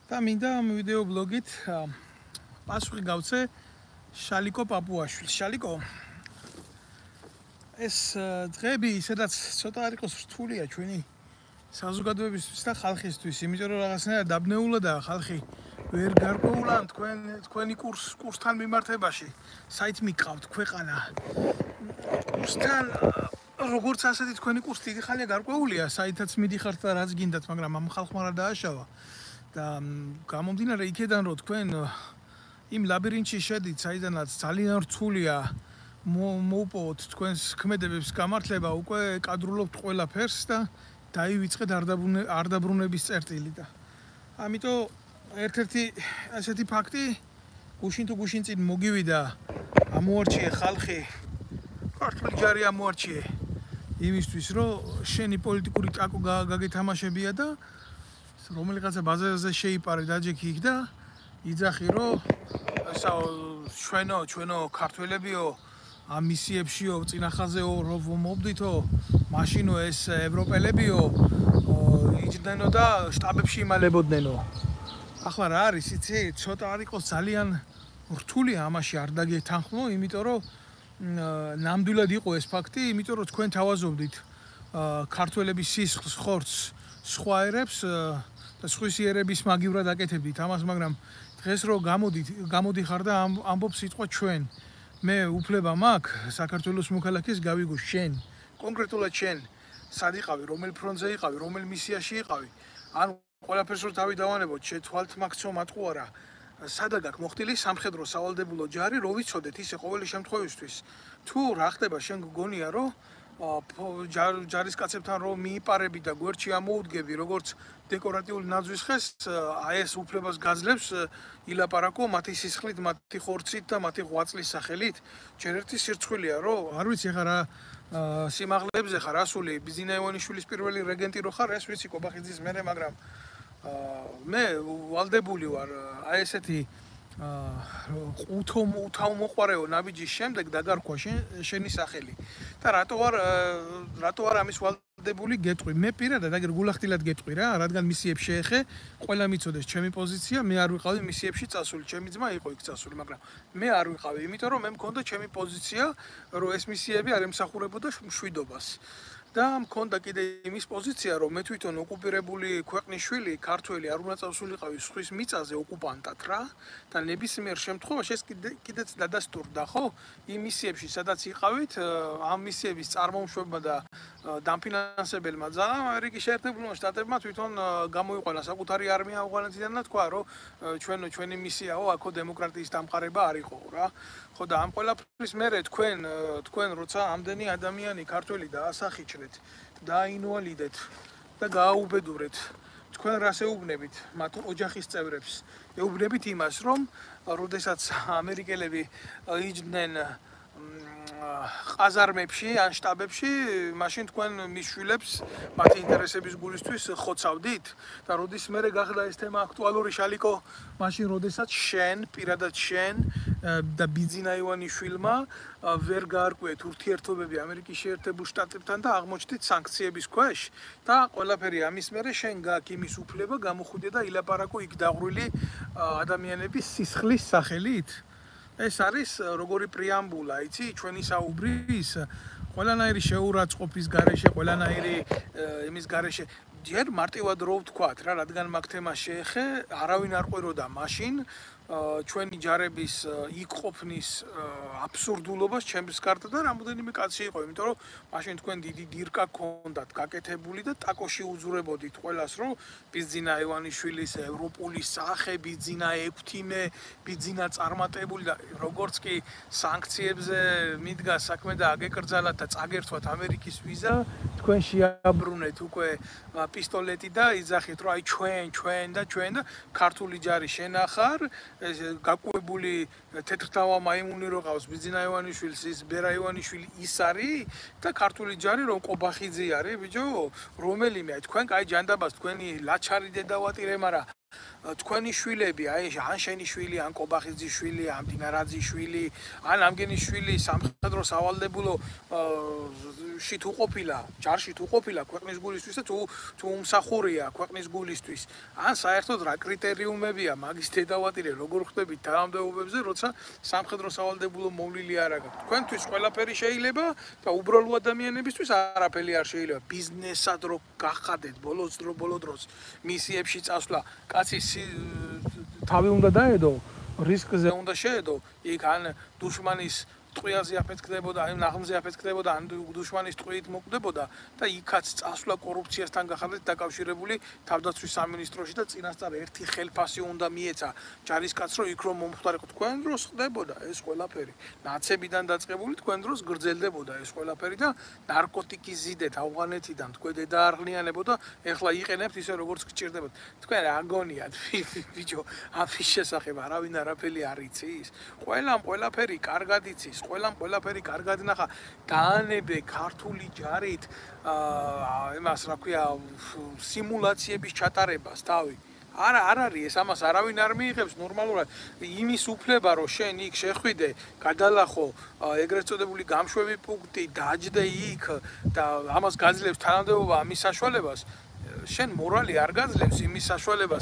და მინდა ამ ვიდეო ბლოგით პასუხი გავცე შალიკო პაპუაშვილს. შალიკო, ეს დღეები სადაც ცოტა არ იყოს რთულია ჩვენი საზოგადოებისთვის და ხალხისთვის, იმიტომ რომ რაღაცნაირად დაბნეულადაა ხალხი ვერ გარკვეულა თქვენი კურსთან მიმართებაში. საით მიყავთ ქვეყანა კურსთან, როგორც ასეთი თქვენი კურსი დიდი ხანია გარკვეულია, საითაც მიდიხართ და რაც გინდათ, მაგრამ ამ ხალხმა რა დააშავა. და გამომდინარე იქედან რომ თქვენ იმ ლაბირინთში შედით, საიდანაც ძალიან რთულია მოუპოვოთ თქვენს ქმედებებს გამართლება, უკვე კადრულობთ ყველაფერს და დაივიწყეთ არდაბრუნების წერტილი და ამიტომ ერთ-ერთი ასეთი ფაქტი გუშინ თუ გუშინ წინ მოგივიდა, ამოარჩიე ხალხი, ქართული ჯარი ამოარჩიე იმისთვის, რომ შენი პოლიტიკური ტაკო გაგეთამაშებია და რომელიღაცა ბაზარზე შეიპარე დაჯექი იქ და იძახი რომ ჩვენო ქართველებიო ამ მისიებშიო წინახაზეო რომ მოვდითო მაშინო ეს ევროპელებიო იჯდნენო და შტაბებში იმალებოდნენო. ახლა რა არის იცი, ცოტა არ იყოს ძალიან რთული ამაში არ დაგეთანხმო, იმიტომ რომ ნამდვილად იყო ეს ფაქტი, იმიტომ რომ თქვენ თავაზობდით ქართველების სისხლს, ხორცს, სხვა ერებს და სხვის ერების მაგივრად აკეთებდით ამას, მაგრამ დღეს რო გამოდიხარ და ამბობ სიტყვა ჩვენ, მე უფლება მაქვს საქართველოს მოქალაქეს გავიგო შენ, კონკრეტულად შენ სად იყავი, რომელ ფრონტზე იყავი, რომელ მისიაში იყავი, ან ყველაფერს რო თავი დავანებოთ, შეთვალთ მაგცო მატყუ არა, სადა გაქვს მოხდილი სამხედრო სავალდებულო ჯარი, რო ვიცოდეთ ისე ყოველი შემთხვევისთვის, თუ რა ხდება შენ გგონია რომ ჯარისკაცებთან რომ მიიპარები და გვერდში ამოუდგები, როგორც დეკორატიული ნაძვის ხეს, აი ეს უფლებას გაძლევს ილაპარაკო მათი სისხლით, მათი ხორცით და მათი ღვაწლის სახელით. ჯერ ერთი სირცხვილია, რომ არ ვიცი ხა რა სიმაღლეებზე ხარ ასული, ბიზინა ივანიშვილის პირველი რეგენტი რო ხარ, ეს ვიცი კობახიძის მერე, მაგრამ მე ვალდებული ვარ აი ესეთი უთავმოყვარეო ნაბიჯის შემდეგ დაგარქვა შენი სახელი და რატო არ ამის ვალდებული გეტყვი. მე პირადად აგერ გულახდილად გეტყვი რა, რადგან მისიებს შეეხე, ყველა მიცოდეს ჩემი პოზიცია, მე არ ვიყავი მისიებში წასული, ჩემი ძმა იყო იქ წასული, მაგრამ მე არ ვიყავი, იმიტომ რომ მე მქონდა ჩემი პოზიცია, რომ ეს მისიები არ ემსახურებოდა მშვიდობას. და მქონდა კიდე იმის პოზიცია, რომ მე თვითონ ოკუპირებული ქვეყნის შვილი, ქართველი არ უნდა წავსულიყავი სხვის მიწაზე ოკუპანტად რა და ნებისმიერ შემთხვევაში ეს კიდეც დადასტურდა, ხო? იმ მისიებში, სადაც იყავით, ამ მისიების წარმოუშვებმა და დამფინანსებელმა ძალამ ამერიკის შეერთებულმა შტატებმა თვითონ გამოიყვანა საკუთარი არმია ავღანეთიდან და თქვა, რომ ჩვენი მისიაო, აქო დემოკრატიის დამყარება არ იყო რა. ხო და ამ ყველაფრის მერე თქვენ როცა ამდენი ადამიანი ქართველი დაასახიჩრეთ, დააინვალიდეთ და გააუბედურეთ, თქვენ რას ეუბნებით მათ ოჯახის წევრებს? ეუბნებით იმას, რომ როდესაც ამერიკელები იჯდნენ ყაზარმებში ან შტაბებში, მაშინ თქვენ მის შვილებს მათი ინტერესების გულისთვის ხოცავდით და როდის მერე გახდა ეს თემა აქტუალური შალიკო, მაშინ როდესაც შენ, პირადად შენ და ბიძინა ივანიშვილმა ვერ გაარკვიეთ ურთიერთობები ამერიკის შეერთებულ შტატებთან და აღმოჩნდით სანქციების ქვეშ და ყველაფერი ამის მერე შენ გაქვს იმის უფლება გამოხვიდე და ილაპარაკო იქ დაღვრილი ადამიანების სისხლის სახელით. ეს არის როგორი პრეამბულა, იცი, ჩვენი საუბრის ყველანაირი შეურაცხყოფის გარეშე, ყველანაირი იმის გარეშე ჯერ მარტივად რო ვთქვათ რა, რადგან მაგ თემას შეეხე, არავინ არ ყვიროდა მაშინ ჩვენი ჯარების იქ ყოფნის აბსურდულობას ჩემს გარდა და რამოდენიმე კაცი იყო, იმიტომ რომ მაშინ თქვენ დიდი დირკა გქონდათ გაკეთებული და ტაკოში უძურებოდით ყველას, რომ ბიძინა ივანიშვილის ევროპული სახე, ბიძინა ექვთიმე, ბიძინა წარმატებული და როგორც კი სანქციებზე მიდგა საქმე და აგეკრძალათ და წაგერთვათ ამერიკის ვიზა, თქვენ შეაბრუნეთ უკვე პისტოლეტი და იძახით, რომ აი ჩვენ და ქართული ჯარი შენახარ, გაკვებული თეთრთავა მაიმუნი რო ყავს ბიძინა ივანიშვილს, ის ბერა ივანიშვილი ის არის და ქართული ჯარი რომ კობახიძე არის, ბიჭო, რომელიმე, თქვენ კაი ჯანდაბას, თქვენი ლაჩარი დედავატირე, მაგრამ თქვენი შვილები, აი ან შენი შვილი, ან კობახიძის შვილი, ან დინარაძის შვილი, ან ამგენის შვილი სამხედრო სავალდებულო ში თუ ყოფილა, ჯარში თუ ყოფილა ქვეყნის გულისთვის და თუ უმსახურია ქვეყნის გულისთვის, ან საერთოდ რა კრიტერიუმებია მაგის დედავატირე როგორ ხდებით თანამდებობებზე, როცა სამხედრო სავალდებულო მოვლილი არ აქვს. თქვენთვის ყველაფერი შეიძლება და უბრალო ადამიანებისთვის არაფერი არ შეიძლება. ბიზნესად რო გახადეთ ბოლო დროს მისიებში წასვლა, კაცი თავი უნდა დაედო, რისკზე უნდა შეედო, იქ ან დუშმანის ტყვიაზე აფეთქდებოდა, ან ნაღმზე აფეთქდებოდა, ან დუშმანის ტყვიით მოკვდებოდა და იქაც წასვლა კორუფციასთან გახადეთ დაკავშირებული თავდაცვის სამინისტროში და წინასწარ ერთი ხელფასი უნდა მიეცა ჯარისკაცს, რომ იქ რომ მომხდარიყო. თქვენ დროს ხდებოდა ეს ყველაფერი. ნაცებიდან დაწყებული თქვენ დროს გრძელდებოდა ეს ყველაფერი და ნარკოტიკის ზიდეთ ავღანეთიდან თქვენ დედაარღლიანებოდა, ეხლა იყენებთ ისე როგორც გჭირდებათ. თქვენ რა გონიათ, ბიჭო, ამის შესახებ არავინ არაფერი არ იცის? ყველამ ყველაფერი კარგად იცის. ყველამ ყველაფერი კარგად ნახა. დაანებე ქართული ჯარით იმას რა ქვია სიმულაციების ჩატარებას თავი. არა არ არის ეს, ამას არავინ არ მიიღებს ნორმალურად. იმის უფლება რომ შენ იქ შეხვიდე, გადალახო ეგრეთ წოდებული გამშვები პუნქტი, დაჯდე იქ და ამას გაძლევს თანამდებობა ამის საშუალებას. შენ მორალი არ გაძლევს იმის საშუალებას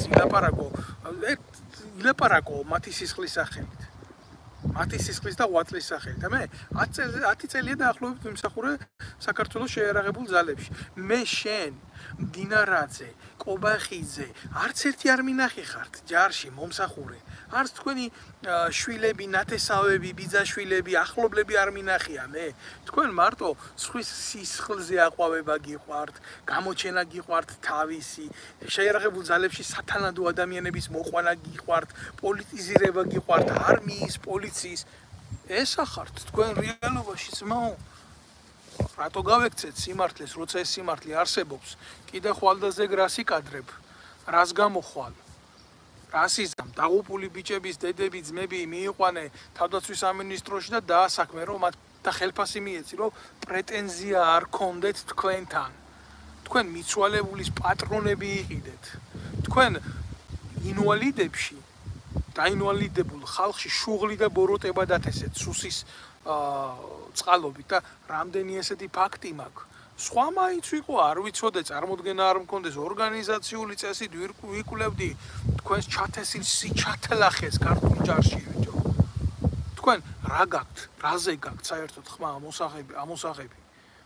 ილაპარაკო მათი სისხლის სახელით. მათი სისხლის და ღვაწლის სახელით. და მე 10 წელია დაახლოებით ვიმსახურე საქართველოს შეიარაღებულ ძალებში. მე შენ, დინარაძე, კობახიძე, არც ერთი არ მინახე ხართ ჯარში მომსახურე. არც თქვენი შვილები, ნათესავები, ბიძაშვილები, ახლობლები არ მინახია მე. თქვენ მარტო სხვის სისხლზე აყვავება გიყვართ, გამოჩენა გიყვართ თავისი, შეიარაღებულ ძალებში სათანადო ადამიანების მოყვანა გიყვართ, პოლიტიზირება გიყვართ, არმიის, პოლიციის. ესა ხართ თქვენ რეალობაში ძმაო. რატო გავექცეთ სიმართლეს, როცა ეს სიმართლე არსებობს, კიდე ხვალდაზეგ რას იკადრებ, რას გამოხვალ? რასიზმ დაღუპული ბიჭების დედები ძმები მიიყვანე თავდაცვის სამინისტროში და დაასაქმე რომ მათ და ხელფასი მიეცი რომ პრეტენზია არ ქონდეთ თქვენთან. თქვენ მიცვალებულის პატრონები იყიდეთ. თქვენ ინვალიდებში დაინვალიდებულ ხალხში შუღლი და ბოროტება დათესეთ სუსის წყალობით და რამდენი ესეთი ფაქტი მაქვს. სხვა მაინც ვიყო, არ ვიცოდე, წარმოდგენა არ მქონდეს, ორგანიზაციული წესით ვიკვლევდი თქვენს ჩათესილ სიჩათლახეს ქართულ ჯარში, ბიჭო. თქვენ რა გაქვთ, რაზე გაქვთ საერთოდ ხმა ამოსაღები?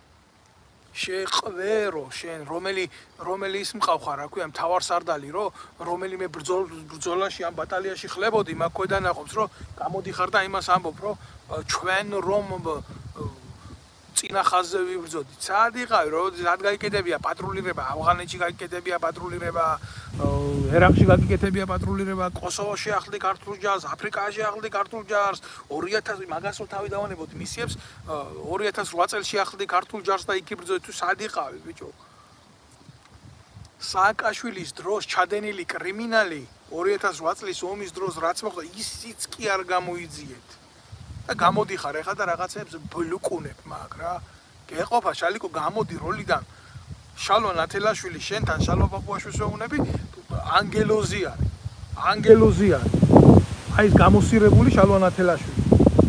შეყვერო შენ, რომელი ის მყავხარ, რა ქვია, მთავარსარდალი, რომელიმე ბრძოლაში ამ ბატალიაში ხლებოდი, მაგ ქვედანაყოფს, რომ გამოდიხარ და იმას ამბობ, რომ ჩვენ რომ წინა ხაზზე ვიბრძოდით. სად იყავი, რად გაიკეთებია პატრულირება, ავღანეთში გაიკეთებია პატრულირება, ერაყში გაიკეთებია პატრულირება, კოსოვოში ახლდი ქართულ ჯარს, აფრიკაში ახლდი ქართულ ჯარს, 2000 მაგას რო თავი დავანებოთ მისიებს, 2008 წელში ახლდი ქართულ ჯარს და იქ იბრძოდით, თუ სად იყავი, ბიჭო? სააკაშვილის დროს ჩადენილი კრიმინალი 2008 წლის ომის დროს რაც მოხდა, ისიც კი არ გამოიძიეთ. და გამოდიხარ ეხლა და რაღაცებს ბლუკუნებ მაგ რა. გეყოფა შალიკო გამოდი როლიდან. შალვა ნათელაშვილი შენთან შალვა პაპუაშვილს ვეუბნები, ანგელოზი არის. ანგელოზი არის. აი ეს გამოსირებული შალვა ნათელაშვილი.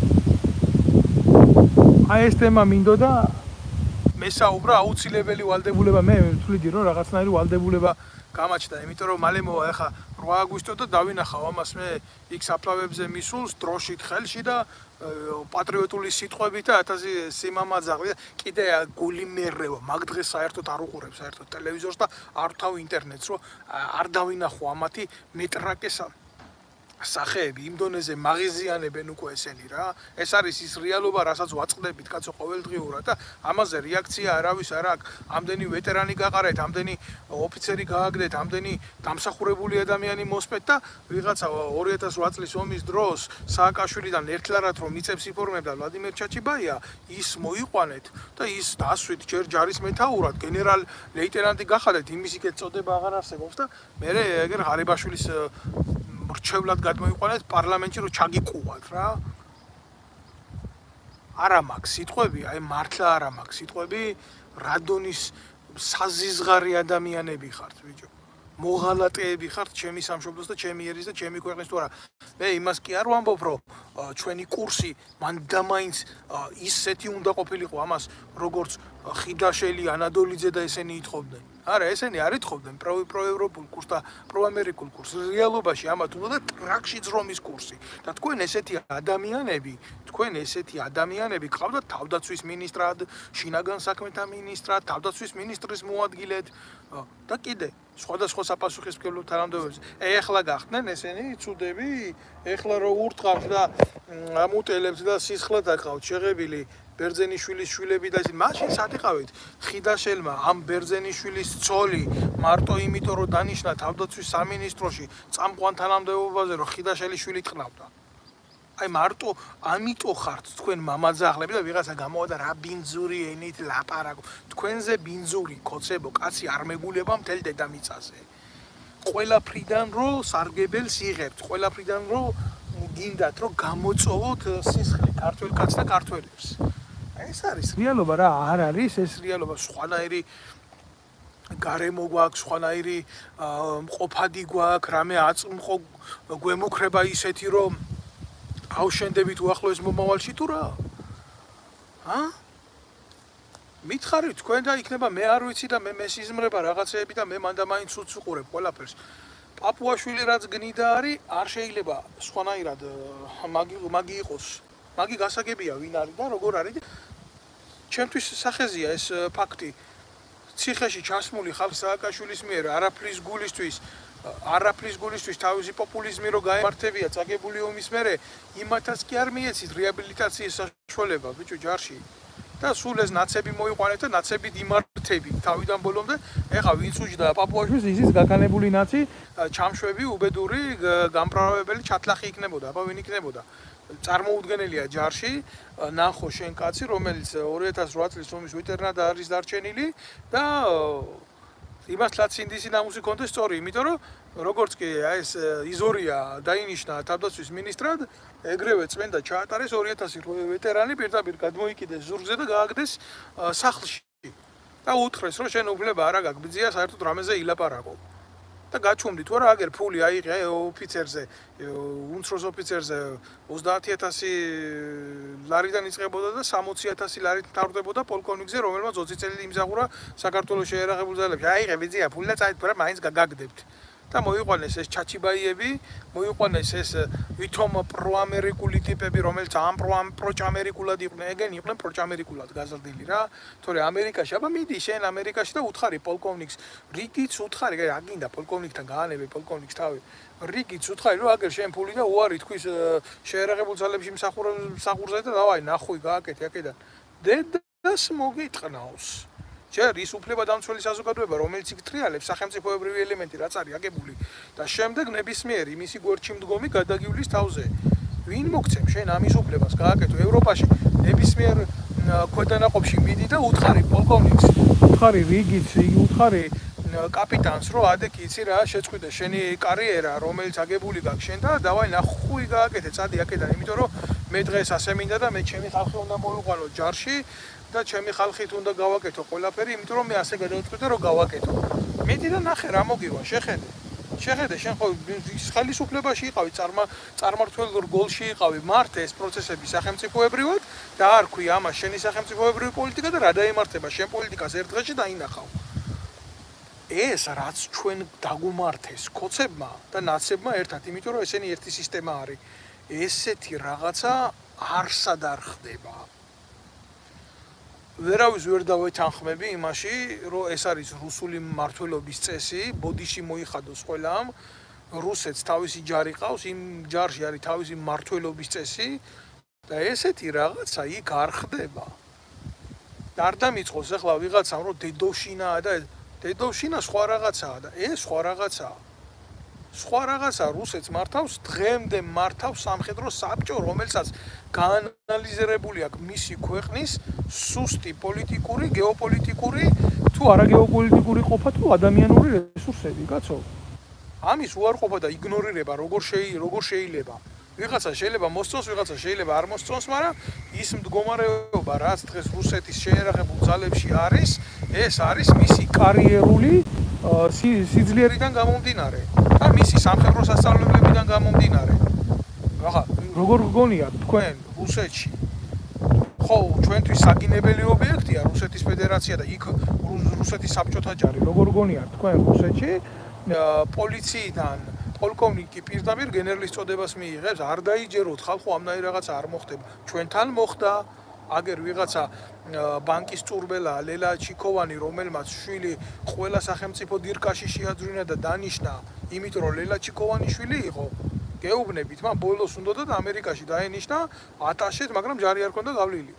აი ეს თემა მინდოდა მესაუბრა აუცილებელი ვალდებულება მე ვთვლიდი რომ რაღაცნაირი ვალდებულება გამაჩნდა, იმიტომ რომ მალე მოვა ეხლა 8 აგვისტო და დავინახავ ამას მე იქ საფლავებზე მისულს დროშით ხელში და პატრიოტული სიტყვებით და 1000 სიმამაძაღლი და კიდე გული მერევა მაგ დღეს საერთოდ არ უყურებ საერთოდ ტელევიზორს და არ თავ ინტერნეტს რომ არ დავინახო ამათი მეტრაკეს სახეები იმ დონეზე მაღიზიანებენ უკვე ესენი რა. ეს არის ის რეალობა, რასაც ვაწყდებით კაცო ყოველდღიურად და ამაზე რეაქცია არავის არ აქვს. ამდენი ვეტერანი გაყარეთ, ამდენი ოფიცერი გააგდეთ, ამდენი დამსახურებული ადამიანი მოსპეთ და ვიღაცა 2008 წლის ომის დროს სააკაშვილიდან ერთლარად რომ მიწებს იფორმებდა ვლადიმერ ჩაჩიბაია, ის მოიყვანეთ და ის დასვით ჯერ ჯარის მეთაურად გენერალ ლეიტენანტი გახადეთ, იმის იქეთ წოდება აღარ არსებობს და მე ეგერ ღარიბაშვილის რჩევლად გადმოიყვანეთ პარლამენტში რომ ჩაგიყუათ რა. არა მაქვს სიტყვები, აი მართლა არა მაქვს სიტყვები, რადონის საზიზღარი ადამიანები ხართ ბიჭო. მოღალატეები ხართ ჩემი სამშობლოს და ჩემი ერის და ჩემი ქვეყნის თუ არა. მე იმას კი არ ვამბობ, რომ ჩვენი კურსი მანდამაინც ისეთი უნდა ყოფილიყო ამას, როგორც ხიდაშელი, ანადოლიძე და ესენი ითხოვდნენ. არა, ესენი არ ითხოვდნენ პროევროპულ კურსს და პროამერიკულ კურსს. რეალობაში ამათ უნდა ტრაქში ძრომის კურსი. და თქვენ ესეთი ადამიანები გყავდათ თავდაცვის მინისტრად, შინაგან საქმეთა მინისტრად, თავდაცვის მინისტრის მოადგილედ და კიდე სხვადასხვა საპასუხისმგებლო თანამდებობებზე. ეხლა გახდნენ ესენი ცუდები, ეხლა რო ურტყავთ და ამუტელებთ და სისხლად აკავთ შეღებილი ბერძენიშვილის შვილები და ისინი მაშინ სად იყავით ხიდაშელმა ამ ბერძენიშვილის ცოლი მარტო იმიტომ რომ დანიშნა თავდაცვის სამინისტროში წამყვან თანამდებობაზე რომ ხიდაშელი შვილი ტყნავდა. აი მარტო ამიტომ ხართ თქვენ მამაძაღლები და ვიღაცა გამოვადა რა ბინძური ენით ლაპარაკო. თქვენზე ბინძური კოცებო კაცი არ მეგულება მთელ დედამიწაზე. ყველაფრიდან რომ სარგებელს იღებთ, ყველაფრიდან რომ გინდათ რომ გამოწოვოთ სისხლი ქართველ კაცს და ქართველებს. ეს არის რეალობა რა, არ არის ეს რეალობა, სხვანაირი გარემო გვაქვს, სხვანაირი მყოფადი გვაქვს, რამე აწმყო გვემუქრება ისეთი რომ ავშენდებით უახლოეს მომავალში თუ რა? მითხარით თქვენ და იქნება მე არ ვიცი და მე მესიზმრება რაღაცეები და მე მანდამაინც უც უყურებ ყველაფერს. პაპუაშვილი რაც გნიდა არის, არ შეიძლება სხვანაირად მაგი იყოს. მაგი გასაგებია ვინ არის და როგორ არის. ჩემთვის სახეზია ეს ფაქტი. ციხეში ჩასმული ხალხ სააკაშვილის მიერ არაფრის გულისთვის თავისი პოპულიზმი რო გაემართებია წაგებული ომის მერე, იმათაც კი არ მიეცით რეაბილიტაციის საშუალება ბიჭო ჯარში. და სულ ეს ნაცები მოიყვანეთ და ნაცებით იმართებით თავიდან ბოლომდე. ეხა ვინც უჯდა პაპუაშვილს ისიც გაკანებული ნაცი, ჩამშვები, უბედური, გამправებელი ჩათლახი იქნებოდა, აბა ვინ იქნებოდა? წარმოუდგენელია ჯარში ნახო შენ კაცი, რომელიც 2008 წლის ომის ვეტერანად არის დარჩენილი და იმასთაც ინდისი ნამუსი კონდეს სწორი, იმიტომ რომ როგორც კი ეს იზორია დაინიშნა თავდაცვის მინისტრად, ეგრევე წმენდა ჩაატარეს 2000 ვეტერანი პირდაპირ გადმოიკიდეს ზურგზე და გააგდეს სახლში. და უთხრეს რომ შენ უფლება არა გაქვს, ბიძია საერთოდ რამეზე ილაპარაკო. და გაჩვენდით თუ არა აგერ ფული აიღე ოფიცერზე, უმცროს ოფიცერზე 30000 ლარიდან იწყებოდა და 60000 ლარით მთავრდებოდა პოლკოვნიკზე, რომელმაც 20 წელი იმზაღურა საქართველოს შეერაღებულ ძალებში. აიღე ბიძია ფული და წაით რა მაინც გაგაგდებთ. და მოიყვანეს ეს ჩაჩიბაიები, მოიყვანეს ეს ვითომ პროამერიკული ტიპები, რომელიც ამ პროჭამერიკულად იყვნენ, ეგენი იყვნენ პროჭამერიკულად გაზრდილი რა. თორე ამერიკაში, აბა მიდი შენ ამერიკაში და უთხარი პოლკოვნიკს, რიგიც უთხარი, რა გინდა პოლკოვნიკთან გაანებე პოლკოვნიკს თავი. რიგიც უთხარი რომ აგერ შენ ფული და უარი თქვის შეერაღებულ ძალებში მსახურზე და დავაი ნახვი გააკეთე აქედან. დედას მოგიტყნავს. ჯერ ის უფლება დამცველი საზოგადოება, რომელიც იკტრიალებს სახელმწიფოებრივი ელემენტი, რაც არის აგებული და შემდეგ ნებისმიერი მისი გვერდში მდგომი გადაგივლის თავზე. ვინ მოგცემ შენ ამის უფლებას გააკეთო ევროპაში ნებისმიერ ქვედანაყოფში მიდი და უთხარი პოლკოვნიკს, უთხარი რიგიც, უთხარი კაპიტანს, რომ ადეკი იცი რა შეწყვიტე შენი კარიერა, რომელიც აგებული გაქვს შენ და დავაი ნახვი გააკეთე, წადი აქედან, იმიტომ რომ მე დღეს ასე მინდა და მე ჩემი ხალხი უნდა მოვიყვანო ჯარში და ჩემი ხალხით უნდა გავაკეთო ყველაფერი, იმიტომ რომ მე ასე გადავწყვიტე რომ გავაკეთო. მიდი და ნახე რა მოგივა, შეხედე. შეხედე, შენ ხო ხელისუფლებაში იყავი, წარმართველ რგოლში იყავი, მართე ეს პროცესები სახელმწიფოებრივად და არ ქვია ამას შენი სახელმწიფოებრივი პოლიტიკა და რა დაემართება შენ პოლიტიკას ერთ დღეში დაინახავ. ეს რაც ჩვენ დაგუმართეს კოცებმა და ნაცებმა ერთად, იმიტომ რომ ესენი ერთი სისტემა არის. ესეთი რაღაცა არსად არ ხდება. ვერავის ვერ დავეთანხმები იმაში, რომ ეს არის რუსული მმართველობის წესი, ბოდიში მოიხადოს ყველამ, რუსეთს თავისი ჯარი ყავს, იმ ჯარში არის თავისი მმართველობის წესი და ესეთი რაღაცა იქ არ ხდება. არ დამიწყოს ახლა ვიღაცამ რომ დედოვშინაა და დედოვშინა სხვა რაღაცაა და ეს სხვა რაღაცაა. სხვა რაღაცა რუსეთს მართავს, დღემდე მართავს სამხედრო საბჭო, რომელსაც გაანალიზირებული აქვს მისი ქვეყნის სუსტი პოლიტიკური, გეოპოლიტიკური, თუ არა გეოპოლიტიკური ყოფა, თუ ადამიანური რესურსები, კაცო. ამის უარყოფა და იგნორირება როგორ შეიძლება. ვიღაცა შეიძლება მოსწონს, ვიღაცა შეიძლება არ მოსწონს, მაგრამ ის მდგომარეობა, რაც დღეს რუსეთის შეერაღებულ ძალებში არის, ეს არის მისი კარიერული სიძლიერიდან გამომდინარე და მისი სამხედრო სასწავლებლებიდან გამომდინარე. ახლა როგორ გგონია თქვენ რუსეთში ხო ჩვენთვის საგინებელი ობიექტია რუსეთის ფედერაცია და იქ რუსეთის საბჭოთა ჯარი როგორ გგონია თქვენ რუსეთში პოლიციიდან პოლკოვნიკი პირდაპირ გენერლის წოდებას მიიღებს არ დაიჯეროთ ხალხო ამნაირი რაღაცა არ მოხდება ჩვენთან მოხდა აგერ ვიღაცა ბანკის წურბელა ლელა ჩიქოვანი რომელმაც შვილი ყველა სახელმწიფო დირკაში შეაძვინა და დანიშნა იმიტომ რომ ლელა ჩიქოვანი შვილი იყო გეუბნებით მან ბოლოს უნდა და ამერიკაში დაენიშნა ატაშეთ მაგრამ ჯარი არ ქონდა გავლილი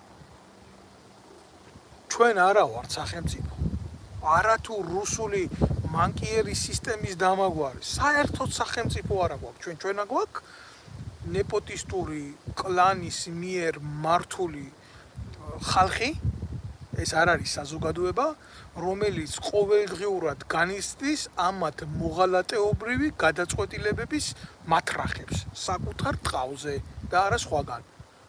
ჩვენ არა ვართ სახელმწიფო არათუ რუსული მანკიერი სისტემის დამაგვარი საერთოდ სახელმწიფო არა გვაქვს ჩვენა გვაქვს ნეპოტისტური კლანის მიერ მართული ხალხი ეს არ არის საზოგადოება რომელიც ყოველდღიურად განიცდის ამათ მოღალატეობრივი გადაწყვეტილებების მათრახებს საკუთარ ტყავზე და არა სხვაგან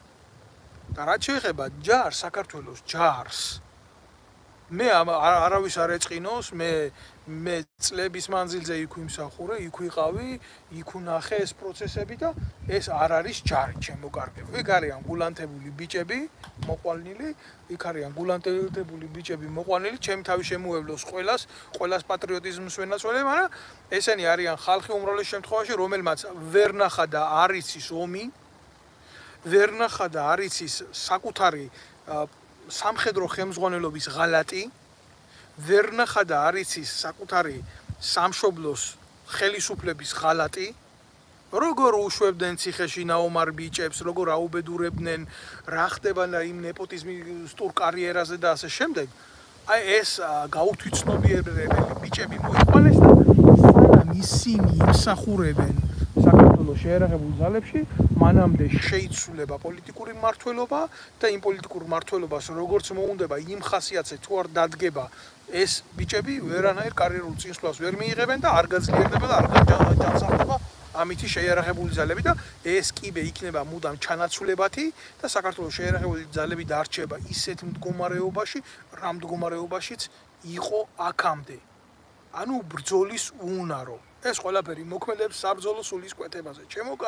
და რაც შეეხება ჯარს საქართველოს ჯარს მე არავის არ ეწყინოს მე წლების მანძილზე იქ ვიმსახურე, იქ ვიყავი, იქ ვნახე ეს პროცესები და ეს არ არის ჯარი ჩემო კარგებო. იქ არიან გულანთებული ბიჭები მოყვანილი, იქ არიან გულანთებული ბიჭები მოყვანილი, ჩემი თავი შემოევლოს ყველას პატრიოტიზმს ვენაცვალე, მაგრამ ესენი არიან ხალხი უმრავლეს შემთხვევაში, რომელმაც ვერ ნახა და არ იცის ომი, ვერ ნახა და არ იცის საკუთარი სამხედრო ხელმძღვანელობის ღალატი ვერ ნახა და არ იცის საკუთარი სამშობლოს ხელისუფლების ღალატი როგორ უშვებდნენ ციხეში ნაომარ ბიჭებს როგორ აუბედურებდნენ რა ხდება იმ ნეპოტიზმისტურ კარიერაზე და ასე შემდეგ აი ეს გაუთვითცნობიერებელი ბიჭები მოიყვანეს და სანამ ისინი იმსახურებენ საქართველოს შეერაღებულ ძალებში მანამდე შეიცვლება პოლიტიკური მმართველობა და იმ პოლიტიკურ მმართველობას როგორც მოუნდება იმ ხასიათზე თუ არ დადგება ეს ბიჭები ვერანაირ კარიერულ წინსვლას ვერ მიიღებენ და არ გაძლიერდება და არ განსახდება ამითი შეიარაღებული ძალები და ეს კიბე იქნება მუდამ ჩანაცვლებათი და საქართველოს შეიარაღებული ძალები დარჩება ისეთ მდგომარეობაში, რა მდგომარეობაშიც იყო აქამდე. ანუ ბრძოლის უნარო. ეს ყველაფერი მოქმედებს საბრძოლო სულის კვეთებაზე.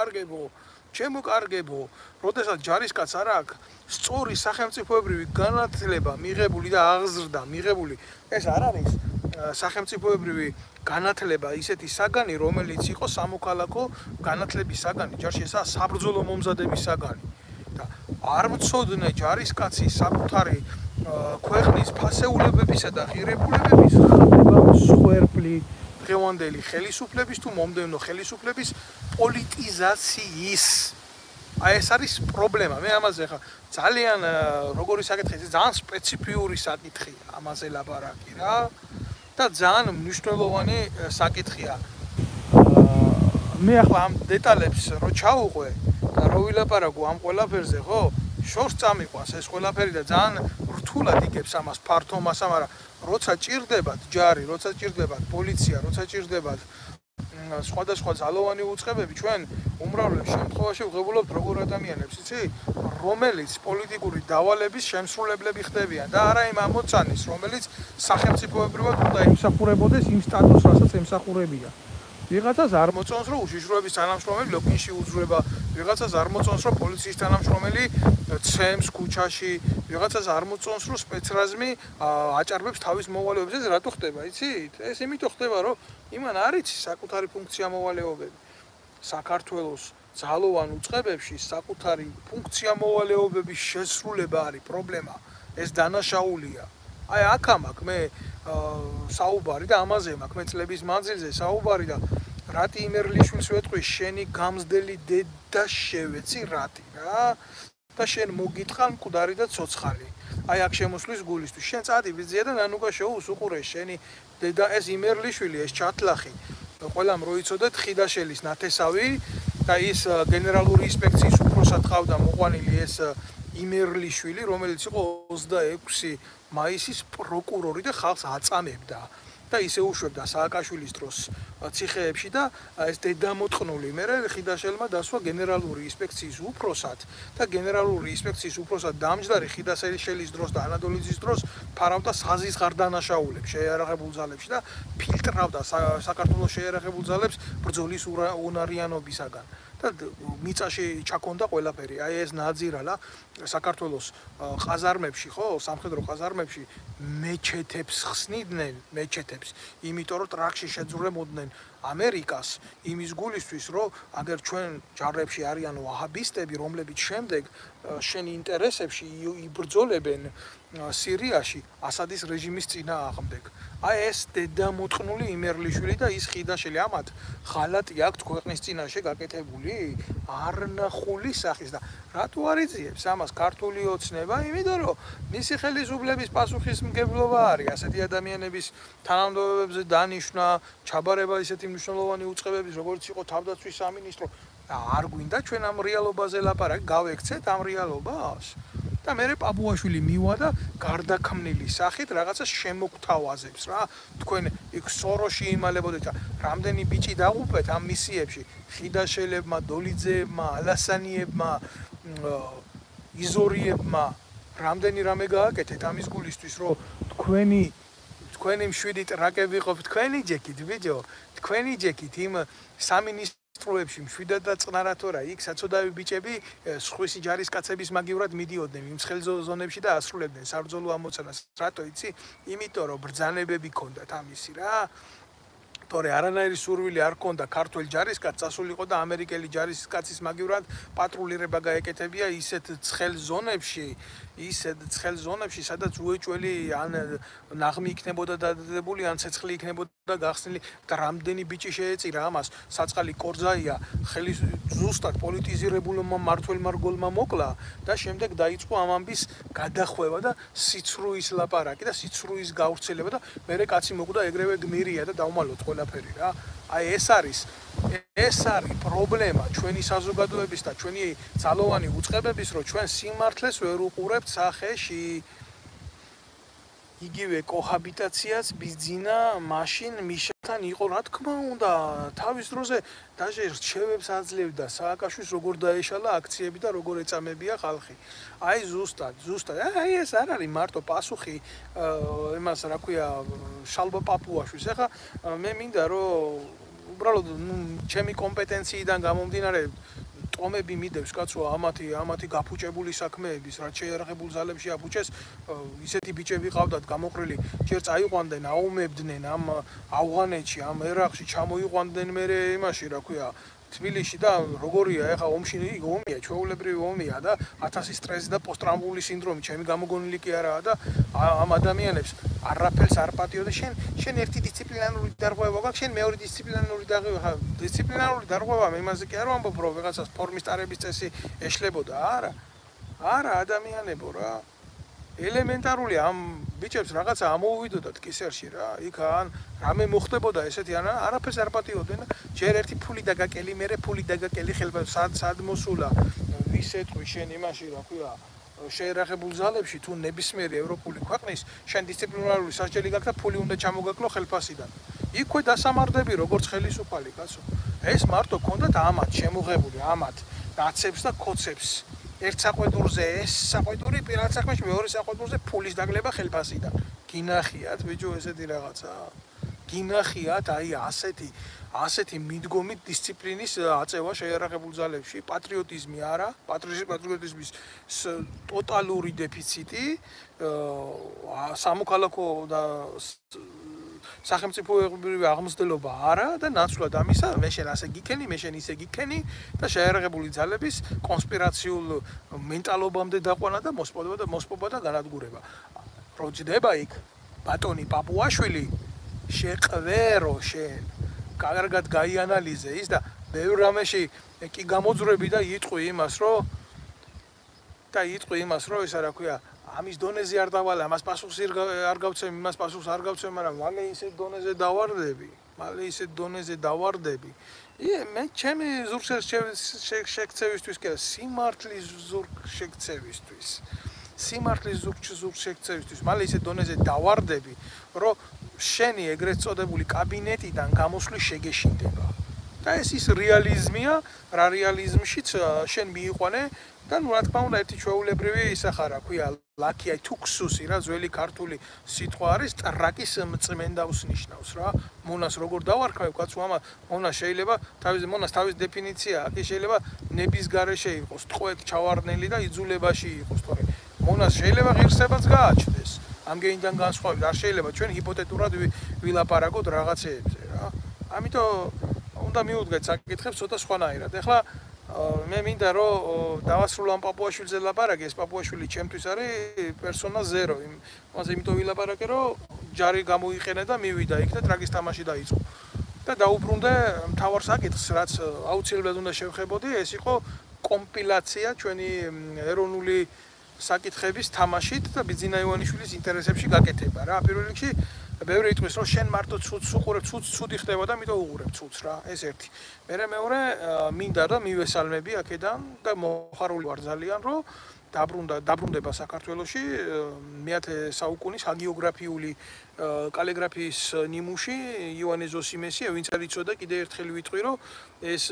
ჩემო კარგებო, როდესაც ჯარისკაც არ აქვს სწორი სახელმწიფოებრივი განათლება მიღებული და აღზრდა მიღებული, ეს არ არის სახელმწიფოებრივი განათლება ისეთი საგანი, რომელიც იყო სამოქალაქო განათლების საგანი, ჯარში ესაა საბრძოლო მომზადების საგანი. და არ მცოდნე ჯარისკაცი საკუთარი ქვეყნის ფასეულებებისა და ღირებულებების ხდება მსხვერპლი დღევანდელი ხელისუფლების თუ მომდევნო ხელისუფლების პოლიტიზაციის. აი ეს არის პრობლემა. მე ამაზე ხა ძალიან როგორი საკითხია, ძალიან სპეციფიური საკითხია ამაზე ლაპარაკი რა და ძალიან მნიშვნელოვანი საკითხია. მე ახლა ამ დეტალებს რო ჩავუყვე და რო ვილაპარაკო ამ ყველაფერზე, ხო? შორს წამიყვანს ეს ყველაფერი და ძალიან რთულად იგებს ამას ფართო მასა, მაგრამ როცა ჭირდებათ ჯარი, როცა ჭირდებათ პოლიცია, როცა ჭირდებათ სხვადასხვა ძალოვანი უწყებები, ჩვენ უმრავლეს შემთხვევაში ვღებულობთ როგორ ადამიანებს, იცი? რომელიც პოლიტიკური დავალების შემსრულებლები ხდებიან და არა იმ ამოცანის, რომელიც სახელმწიფოებრივად უნდა იმსახურებოდეს იმ სტატუსს, რასაც ემსახურებია. ვიღაცას არ მოწონს, რომ უშიშროების თანამშრომელი ლოკინში უძრება, ვიღაცას არ მოწონს, რომ პოლიციის თანამშრომელი ცემს ქუჩაში, ვიღაცას არ მოწონს, რომ სპეცრაზმი აჭარბებს თავის მოვალეობებს. ეს რატო ხდება, იცით? ეს იმიტომ ხდება, რომ იმან არ იცის საკუთარი ფუნქცია მოვალეობები. საქართველოს ძალოვან უწყებებში საკუთარი ფუნქცია მოვალეობების შესრულება არის პრობლემა. ეს დანაშაულია. აი აქ მაქვს მე საუბარი და ამაზე მაქვს მე წლების მანძილზე საუბარი და რატი იმერლიშვილს ვეთქვი შენი გამზდელი დედა შევეცი რატი რა და შენ მოგიტყან მკვდარი და ცოცხალი აი აქ შემოსვლის გულისთვის შენ წადი ვიზია და ნანუკა შოუს უყურე შენი დედა ეს იმერლიშვილი ეს ჩათლახი ყველამ როიცოდეთ ხიდაშელის ნათესავი და ის გენერალური ინსპექციის უფროსად ყავდა მოყვანილი ეს იმერლიშვილი რომელიც იყო 26 მაისის პროკურორი და ხალხს აწამებდა და ისე უშვებდა სააკაშვილის დროს ციხეებში და ეს დედამოწყნული მერე ხიდაშელმა დასვა გენერალური ინსპექციის უფროსად და გენერალური ინსპექციის უფროსად დამჯდარი ხიდაშელის დროს და ანადოლიძის დროს ფარავდა საზის გარდანაშაულებს შეიარაღებულ ძალებში და ფილტრავდა საქართველოს შეიარაღებულ ძალებს ბრძოლის უნარიანობისაგან. და მიწაში ჩაქონდა ყველაფერი. აი ეს ნაძირალა საქართველოს ყაზარმებში, ხო, სამხედრო ყაზარმებში მეჩეთებს ხსნიდნენ, მეჩეთებს, იმიტომ რომ ტრაქში შეძრემოდნენ ამერიკას იმის გულისთვის, რომ აგერ ჩვენ ჯარებში არიან ვაჰაბისტები, რომლებიც შემდეგ შენ ინტერესებში იბრძოლებენ სირიაში ასადის რეჟიმის წინააღმდეგ. აი ეს დედამოწყნული იმერლიშვილი და ის ხიდაშელი ამათ ხალატი აქვს ქვეყნის წინაშე გაკეთებული არნახული სახის და რატო არ იძიებს ამას ქართული ოცნება? იმიტომ რომ მისი ხელისუფლების პასუხისმგებლობა არის ასეთი ადამიანების თანამდებობებზე დანიშვნა, ჩაბარება ისეთი მნიშვნელოვანი უწყებების, როგორც იყო თავდაცვის სამინისტრო და არ გვინდა ჩვენ ამ რეალობაზე ლაპარაკი, გავექცეთ ამ რეალობას. და მე პაპუაშვილი მივა და გარდაქმნილი სახით რაღაცა შემოგთავაზებს რა. თქვენ იქ სოროში იმალებოდეთ და რამდენი ბიჭი დაღუპეთ ამ მისიებში, ხიდაშელებმა, დოლიძეებმა, ალასანიებმა, იზორიებმა, რამდენი რამე გააკეთეთ ამის გულისთვის, რომ თქვენი მშვიდი ტრაკები ყოფ თქვენი ჯეკით, ბიჭო, თქვენი ჯეკით იმ სამინისტროებში მშვიდად და წყნარად თორა იქ საცოდავი ბიჭები სხვისი ჯარისკაცების მაგივრად მიდიოდნენ იმ ცხელ ზონებში და ასრულებდნენ საბრძოლო ამოცანას. რატო იცი? იმიტომ რომ ბრძანებები ქონდათ ამისი რა. თორე არანაირი სურვილი არ ქონდა ქართველ ჯარისკაცს წასულიყო და ამერიკელი ჯარისკაცის მაგივრად პატრულირება გაეკეთებია ისეთ ცხელ ზონებში, სადაც უეჭველი ან ნაღმი იქნებოდა დადებული, ან ცეცხლი იქნებოდა გახსნილი და რამდენი ბიჭი შეეწირა ამას. საწყალი კორძაია ხელი ზუსტად პოლიტიზირებულმა მმართველმა რგოლმა მოკლა და შემდეგ დაიწყო ამ ამბის გადახვევა და სიცრუის ლაპარაკი და სიცრუის გავრცელება და მერე კაცი მოკვდა ეგრევე გმირია და დავმალოთ ყველაფერი რა. აი ეს არის პრობლემა ჩვენი საზოგადოების და ჩვენი ძალოვანი უწყებების, რომ ჩვენ სიმართლეს ვერ უყურებთ სახეში. იგივე კოჰაბიტაციაც ბიზინა მაშინ მიშთან იყო, რა თქმა უნდა, თავის დროზე დაჟე რჩევებს აძლევდა სააკაშვილს როგორ დაეშალა აქციები და როგორ ეწამებია ხალხი. აი ზუსტად, აი ეს არ არის მარტო პასუხი იმას რა ქვია შალვა პაპუაშვილს. ეხლა მე მინდა რომ უბრალოდ ჩემი კომპეტენციიდან გამომდინარე ტომები მიდევს კაცო ამათი გაფუჭებული საქმეების, რაც შეიარაღებულ ძალებში აფუჭეს, ისეთი ბიჭები ყავდათ გამოყრილი, ჯერ წაიყვანდნენ, აუმებდნენ ამ ავღანეთში, ამ ერაყში, ჩამოიყვანდნენ მერე იმაში, რა ქვია, თბილისში და როგორია ეხა ომში ომია, ჩვეულებრივი ომია და 1000 სტრესი და პოსტტრაუმული სინდრომი, ჩემი გამოგონილი კი არაა და ამ ადამიანებს არაფერს არ პატიო და შენ ერთი დისციპლინარული დარღვევა გაქვს, შენ მეორე დისციპლინარული დარღვევა, დისციპლინარული დარღვევა მე იმაზე კი არ ვამბობ, რომ ვიღაცას ფორმის ტარების წესი ეშლებოდა, არა ადამიანებო რა. ელემენტარული ამ ბიჭებს რაღაცა ამოუვიდოდათ კისერში რა. იქ ან რამე მოხდებოდა ესეთი ან არაფერს არ პატიოდნენ. ჯერ ერთი ფული დაგაკელი, მერე ფული დაგაკელი ხელბა სად მოსულა. ვის ეტყვი შენ იმაში, რა ქვია, შეიარაღებულ ძალებში თუ ნებისმიერი ევროპული ქვეყნის შენ დისციპლინარული სასჯელი გაქვს და ფული უნდა ჩამოგაკლო ხელფასიდან. იქვე დასამარდები როგორც ხელისუფალი კაცო. ეს მარტო ქონდათ ამათ შემოღებული, ამათ ნაცებს და კოცებს. ერთ საყვედურზე ეს საყვედური პირად საქმეში, მეორე საყვედურზე ფულის დაგლება ხელფასიდან. გინახიათ ბიჭო ესეთი რაღაცა. გინახიათ აი ასეთი მიდგომით დისციპლინის აწევა შეიარაღებულ ძალებში, პატრიოტიზმი არა, პატრიოტიზმის ტოტალური დეფიციტი, სამოქალაქო და სახელმწიფოებრივი აღმზრდელობა არა და ნაცვლად ამისა მე შენ ასე გიქენი, მე შენ ისე გიქენი და შეიარაღებული ძალების კონსპირაციულ მენტალობამდე დაყვანა და მოსპობა და განადგურება. რო ჯდება იქ ბატონი პაპუაშვილი შეყვერო შენ კარგად გაიანალიზე ის და ბევრ რამეში კი გამოძვრები და იტყვი იმას, რომ ისა რა ქვია ამის დონეზე არ დავალე, ამას პასუხს არ გავცემ, იმას პასუხს არ გავცემ, მაგრამ მალე ისეთ დონეზე დავარდები. მე ჩემი ზურგ-შეკცევისთვის კი არა, სიმართლის ზურგ-შეკცევისთვის. მალე ისეთ დონეზე დავარდები, რომ შენი ეგრეთ წოდებული კაბინეტიდან გამოსვლის შეგეშინდება. და ეს ის რეალიზმია, რა რეალიზმშიც შენ მიიყვანე და ნუ რა თქმა უნდა ერთი ჩვეულებრივი ისახა რა ქვია ლაკი აი თუქსუსი რა ძველი ქართული სიტყვა არის ტრაკის მწმენდავს ნიშნავს რა მონას როგორ დავარქვევ კაცო ამა მონა შეიძლება მონას თავის დეფინიცია აქ შეიძლება ნების გარეშე იყოს ტყვედ ჩავარდნელი და იძულებაში იყოს თორე მონას შეიძლება ღირსებაც გააჩნდეს ამგენიდან განსხვავებით არ შეიძლება ჩვენ ჰიპოთეტურად ვილაპარაკოთ რაღაცეებზე რა ამიტომ უნდა მიუდგეთ საკითხებს ცოტა სხვანაირად. ეხლა მე მინდა რომ დავასრულო ამ პაპუაშვილზე ლაპარაკი, ეს პაპუაშვილი ჩემთვის არის პერსონა 0. იმაზე იმიტომ ვილაპარაკე, რომ ჯარი გამოიყენე და მივიდა იქ და ტრაგის თამაში დაიწყო. და დაუბრუნდე მთავარ საკითხს, რაც აუცილებლად უნდა შევხებოდი, ეს იყო კომპილაცია ჩვენი ეროვნული საკითხების თამაშით და ბიძინა ივანიშვილის ინტერესებში გაკეთება რა. პირველ რიგში ბევრი იტყვის რომ შენ მარტო ცუდს უყურებ, ცუდი ხდება და მითო უყურებ ცუდს რა, ეს ერთი. მეორე მინდა რომ მივესალმები აქედან და მოხარული ვარ ძალიან რომ დაბრუნდება საქართველოში მე-10 საუკუნის ჰაგიოგრაფიული კალიგრაფიის ნიმუში ივანე ზოსიმესი, ვინც არ იცოდა კიდე ერთხელ ვიტყვი რომ ეს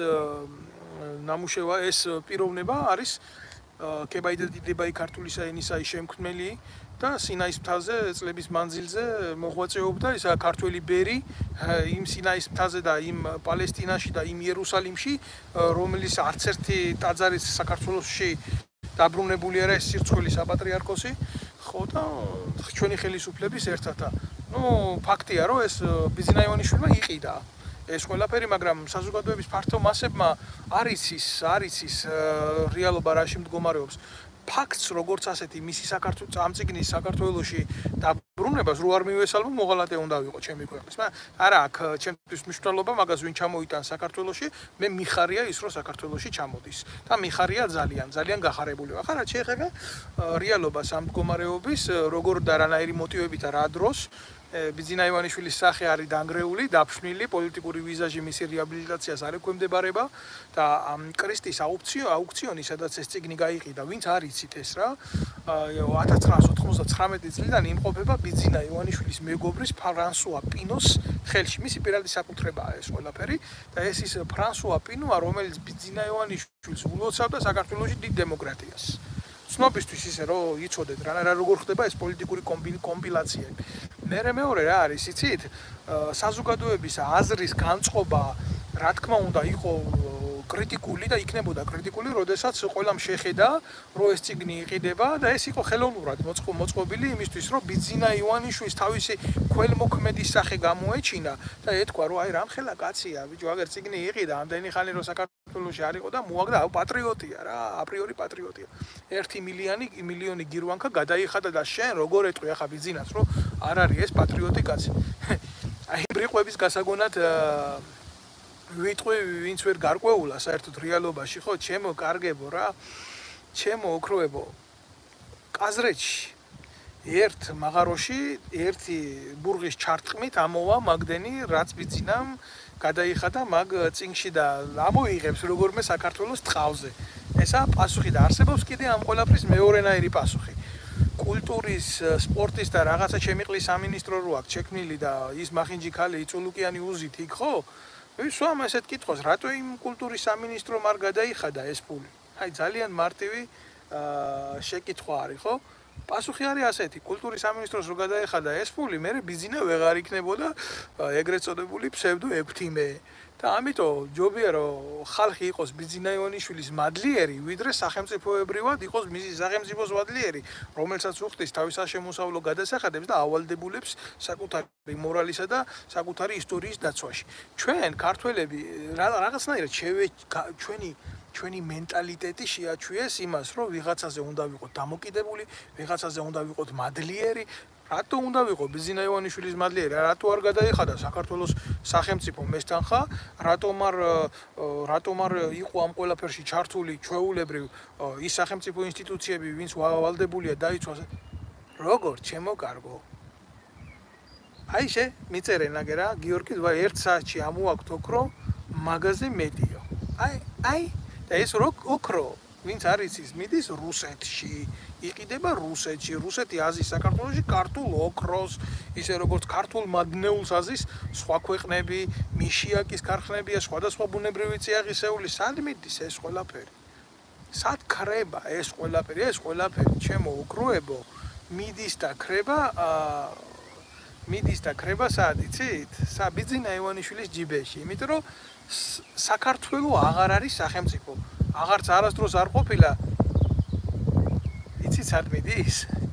ნამუშევა ეს პიროვნება არის კებაიდადიდებაი ქართულისა ენისა შემქმნელი და სინაის მთაზე წლების მანძილზე მოღვაწეობდა ისა ქართველი ბერი იმ სინაის მთაზე და იმ პალესტინაში და იმ იერუსალიმში რომელიც არც ერთი ტაძარი საქართველოში დაბრუნებული არა ეს სირცხვილის საპატრიარქოსი ხო და ჩვენი ხელისუფლების ერთად ნუ ფაქტია რომ ეს ბიძინა ივანიშვილმა იყიდა ეს ყველაფერი მაგრამ საზოგადოების ფართო მასებმა არ იცის რეალობა რაში მდგომარეობს ფაქტს როგორც ასეთი მისი საქართველოს ამ წიგნის საქართველოში დაბრუნებას რო არ მივესალმო მოღალატე უნდა ვიყო ჩემი ქვეყნის არა აქ ჩემთვის მნიშვნელობა მაგას ვინ ჩამოიტან საქართველოში მე მიხარია ის რომ საქართველოში ჩამოდის და მიხარია ძალიან გახარებული ვარ ხარა შეეხება რეალობას ამ მდგომარეობის როგორ და რანაირი მოტივებით რა დროს ბიძინა ივანიშვილის სახე არის დანგრეული, დაფშვნილი, პოლიტიკური ვიზაჟი მისი რეაბილიტაციას არ ექვემდებარება და კრისტის აუქციონი, სადაც ეს წიგნი გაიყიდა, ვინც არ იცით ეს რა, 1999 წლიდან იმყოფება ბიძინა ივანიშვილის მეგობრის ფრანსუა პინოს ხელში. მისი პირადი საკუთრებაა ეს ყველაფერი და ეს ის ფრანსუა პინოა, რომელიც ბიძინა ივანიშვილს ულოცავდა საქართველოში დიდ დემოკრატიას. ცნობისთვის ისე რომ იცოდეთ რა როგორ ხდება ეს პოლიტიკური კომპილაციები. მეორე რა არის იცით საზოგადოების აზრის განწყობა რა თქმა უნდა იყო კრიტიკული და იქნებოდა კრიტიკული, როდესაც ყველამ შეხედა, რომ ეს წიგნი იყიდება და ეს იყო ხელოვნურად მოწყობილი იმისთვის, რომ ბიძინა ივანიშვილის თავისი ქველმოქმედის სახე გამოეჩინა და ეთქვა, რომ აი რამხელა კაცია, ბიჭო, აგერ წიგნი იყიდა, ამდენი ხანი რომ საქართველოში არ იყო და მოაგდა, პატრიოტია რა, აპრიორი პატრიოტია. 1 მილიონი გირვანკა გადაიხადა და შენ როგორ ეტყვი ახლა ბიძინას, რომ არ არის ეს პატრიოტი კაცი. აი ბრიყვების გასაგონად ვიტყვი ვინც ვერ გარკვეულა საერთოდ რეალობაში ხო ჩემო კარგებო რა ჩემო ოქროებო კაზრეთში ერთ მაღაროში ერთი ბურღის ჩარტყმით ამოვა მაგდენი რაც ბიძინამ გადაიხადა მაგ წინგში და ამოიღებს როგორმე საქართველოს ტყავზე ესა პასუხი და არსებობს კიდე ამ ყველაფრის მეორენაირი პასუხი კულტურის სპორტის და რაღაცა შემიყლის სამინისტრო რო აქვს შექმნილი და ის მახინჯი ქალი იწულუკიანი უზით იქ ხო ვისვამ ესეთ კითხვას, რატო იმ კულტურის სამინისტრომ არ გადაიხადა ეს ფული? აი ძალიან მარტივი შეკითხვა არის, ხო? პასუხი არის ასეთი, კულტურის სამინისტროს რო გადაეხადა ეს ფული, მე ბიძინა ვეღარ იქნებოდა ეგრეთ წოდებული ფსევდო ექვთიმე. და ამიტომ ჯობია რომ ხალხი იყოს ბიძინა ივანიშვილის მადლიერი, ვიდრე სახელმწიფოებრივად იყოს მისი სახელმწიფოს მადლიერი, რომელსაც უხდის თავის შემოსავლო გადასახადებს და ავალდებულებს საკუთარი მორალისა და საკუთარი ისტორიის დაცვაში. ჩვენ ქართველები რაღაცნაირად ჩვენი მენტალიტეტი შეაჩვიეს იმას, რომ ვიღაცაზე უნდა ვიყოთ დამოკიდებული, ვიღაცაზე უნდა ვიყოთ მადლიერი. რატო უნდა ვიყო ბიძინა ივანიშვილის მადლიერი? რატო არ გადაიხადა საქართველოს სახელმწიფო მესტანხა? რატომ არ იყო ამ ყველაფერში ჩართული ჩვეულებრივ ის სახელმწიფო ინსტიტუციები, ვინც ვალდებულია დაიცვას? როგორ ჩემო კარგო? აი მიწერე ნაგერა გიორგი ერთ საათში ამოაქვთ ოქრო მაგაზე მედიო. აი და ეს ოქრო ვინც არის ის მიდის რუსეთში, იყიდება რუსეთში, რუსეთი აზის საქართველოში ქართულ ოქროს, ისე როგორც ქართულ მადნეულს აზის სხვა ქვეყნები, მიშიაკის ქარხნებია, სხვადასხვა ბუნებრივი წიაღისეული, სად მიდის ეს ყველაფერი? სად ქრება ეს ყველაფერი, ჩემო უგროებო, მიდის და ქრება სად იცით? ბიძინა ივანიშვილის ჯიბეში, იმიტომ რომ საქართველო აღარ არის სახელმწიფო. აღარც არასდროს არ ყოფილა. იცით სად მიდის?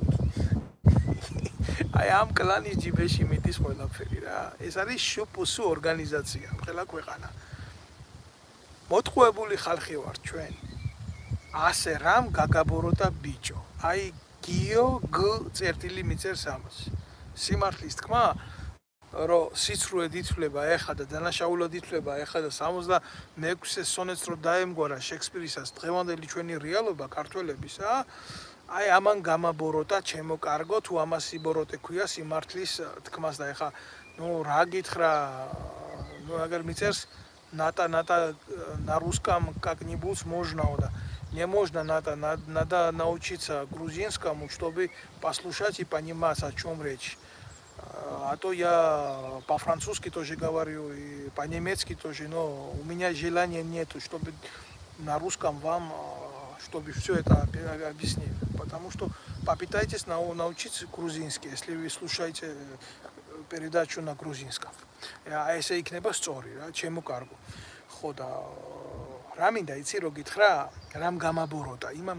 აი ამ კლანის ჯიბეში მიდის ყველაფერი რა. ეს არის შპს ორგანიზაცია, ყველა ქვეყანა. მოტყუებული ხალხი ვართ ჩვენ. ასე რამ გაგაბოროტა ბიჭო. აი გიო წერტილი მიწერს ამას. სიმართლის თქმა, რომ სიცრუე დითვლება ეხა და დანაშაულად ითვლება ეხა და 66-ე სონეტს რო დაემგვარა შექსპირისას დღევანდელი ჩვენი რეალობა ქართველებისა, აი ამან გამაბოროტა ჩემო კარგო, თუ ამას სიბოროტე ქვია სიმართლის თქმას და ეხა რა გითხრა, აგერ მიწერს ната на русском как-нибудь можно да. Не можно надо научиться грузинскому, чтобы послушать и понимать, о чем речь. А то я по-французски тоже говорю, и по-немецки тоже, но у меня желания нету, чтобы на русском вам, чтобы все это объяснить. Потому что попытайтесь научиться грузински, если вы слушаете передачу на грузинском. А если იქნება სწორი რა, ჩემო კარგო. ხო და რა მინდა იცი რო გითხრა, რამ გამაბოროტა, იმამ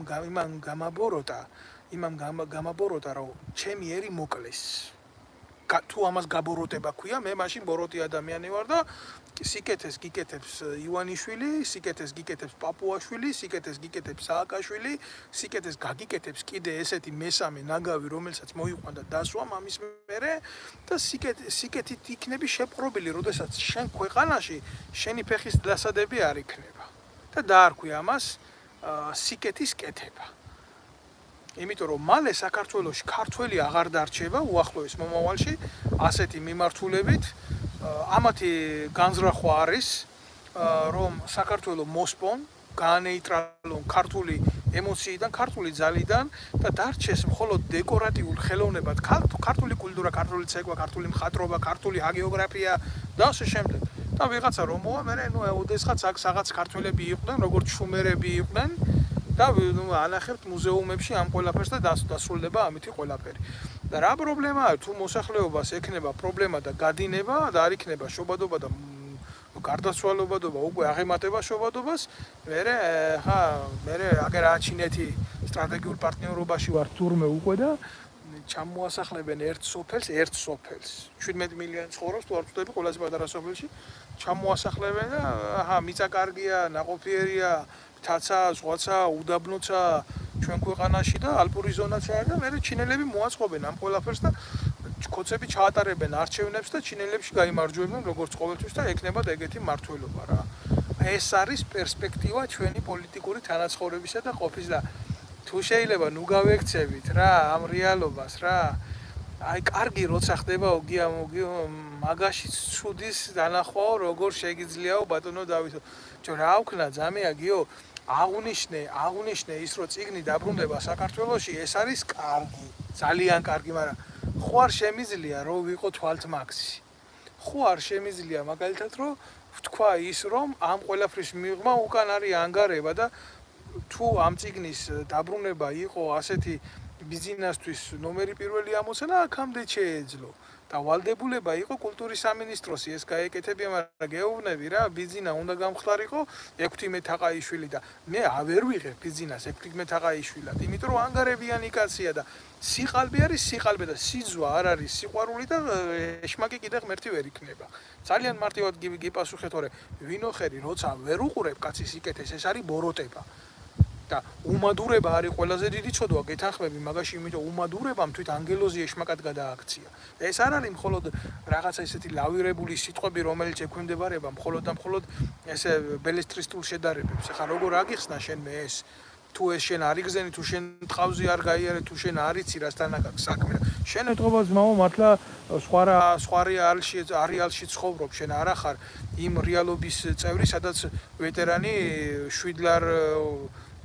გამაბოროტა, რომ ჩემი ერი მოკლეს. თუ ამას გაბოროტება ქვია, მე მაშინ ბოროტი ადამიანი ვარ და სიკეთეს გიკეთებს ივანიშვილი, სიკეთეს გიკეთებს პაპუაშვილი, სიკეთეს გიკეთებს სააკაშვილი, სიკეთეს გაგიკეთებს კიდე ესეთი მესამე ნაგავი, რომელსაც მოიყვანდა დასვამ ამის მერე და სიკეთით იქნები შეპყრობილი, როდესაც შენ ქვეყანაში შენი ფეხის დასადები არ იქნება. და დაარქვი ამას სიკეთის კეთება. იმიტომ რომ მალე საქართველოში ქართველი აღარ დარჩება უახლოეს მომავალში ასეთი მიმართულებით ამათი განზრახვა არის რომ საქართველო მოსპონ განეიტრალონ ქართული ემოციიდან, ქართული ძალიდან და დარჩეს მხოლოდ დეკორატიულ ხელოვნებად ქართული კულტურა, ქართული ცეკვა, ქართული მხატვრობა, ქართული ჰაგიოგრაფია და ასე შემდეგ. და ვიღაცა რომ მოვა, მე ოდესღაც აქ რაღაც ქართველები იყვნენ, როგორც შუმერები იყვნენ. და ანახებთ მუზეუმებში ამ ყველაფერს და დასრულდება ამითი ყველაფერი. და რა პრობლემაა, თუ მოსახლეობას ექნება პრობლემა და გადინება და არ იქნება შობადობა და გარდაცვალებადობა, უკვე აღემატება შობადობას, მე აგერ ჩინეთი სტრატეგიულ პარტნიორობაში ვარ თურმე უკვე და ჩამოასახლებენ ერთ სოფელს. 17 მილიონი ცხოვრობს, თუ არ ვწდები, ყველაზე პატარა სოფელში. ჩამოასახლებენ და მიწა კარგია, ნაყოფიერია, თაცა, ზღვაცა, უდაბნოცა ჩვენ ქვეყანაში და ალპური ზონაც არის და მე ჩინელები მოაწყობენ ამ ყველაფერს და კოცები ჩაატარებენ არჩევნებს და ჩინელებში გაიმარჯვებენ როგორც ყოველთვის და ექნება და ეგეთი მართლობა რა. ეს არის პერსპექტივა ჩვენი პოლიტიკური თანაცხოვრებისა და ყოფის და თუ შეიძლება ნუ გავექცევით რა ამ რეალობას რა. აი კარგი როცა ხდება მაგაში ცუდის დანახვაო როგორ შეგიძლიაო ბატონო დავითო. რა ვქნა ძამია გიო აღუნიშნე ის რომ წიგნი დაბრუნდება საქართველოში ეს არის კარგი, ძალიან კარგი, მაგრამ ხო არ შემიძლია რომ ვიყო თვალთმაქსი. ხო არ შემიძლია მაგალითად რომ ვთქვა ის რომ ამ ყველაფრის მიღმა უკან არის ანგარება და თუ ამ წიგნის დაბრუნება იყო ასეთი ბიზნესთვის ნომერი პირველი ამოცანა აქამდე შეეძლო. და ვალდებულება იყო კულტურის სამინისტროსი ეს გაეკეთებია, მაგრამ გეუბნები რა, ბიზინა უნდა გამხდარიყო 16 თაყაიშვილი და მე ვერ ვიღებ ბიზინას 16 თაყაიშვილად, იმიტომ რომ ანგარებიანი კაცია და სიყალბე არის სიყალბე და სიძვა არ არის სიყვარული და ეშმაკი კიდე ღმერთი ვერ იქნება. ძალიან მარტივად გიპასუხეთ, თორე ვინოხერი როცა ვერ უყურებ კაცის სიკეთეს, ეს არის ბოროტება. და უმადურება არის ყველაზე დიდი ცოდვა, გეთანხმები მაგაში, იმიტომ უმადურებამ თვით ანგელოზი ეშმაკად გადააქცია. ეს არ არის მხოლოდ რაღაცა ესეთი ლავირებული სიტყვები, რომელიც ექვემდებარება მხოლოდ და მხოლოდ ესე ბელესტრისტულ შედარებებს. ახლა როგორ აგიხსნა შენ მე ეს თუ ეს შენ არ იგზენი, თუ შენ ტყავზე არ გაიარე, თუ შენ არ იცი რასთან აკაკ საქმე. შენ ეთყობა ძმაო, მართლა სხვა რეალში ცხოვრობ, შენ არ ახარ იმ რეალობის წევრი, სადაც ვეტერანი შვიდლარ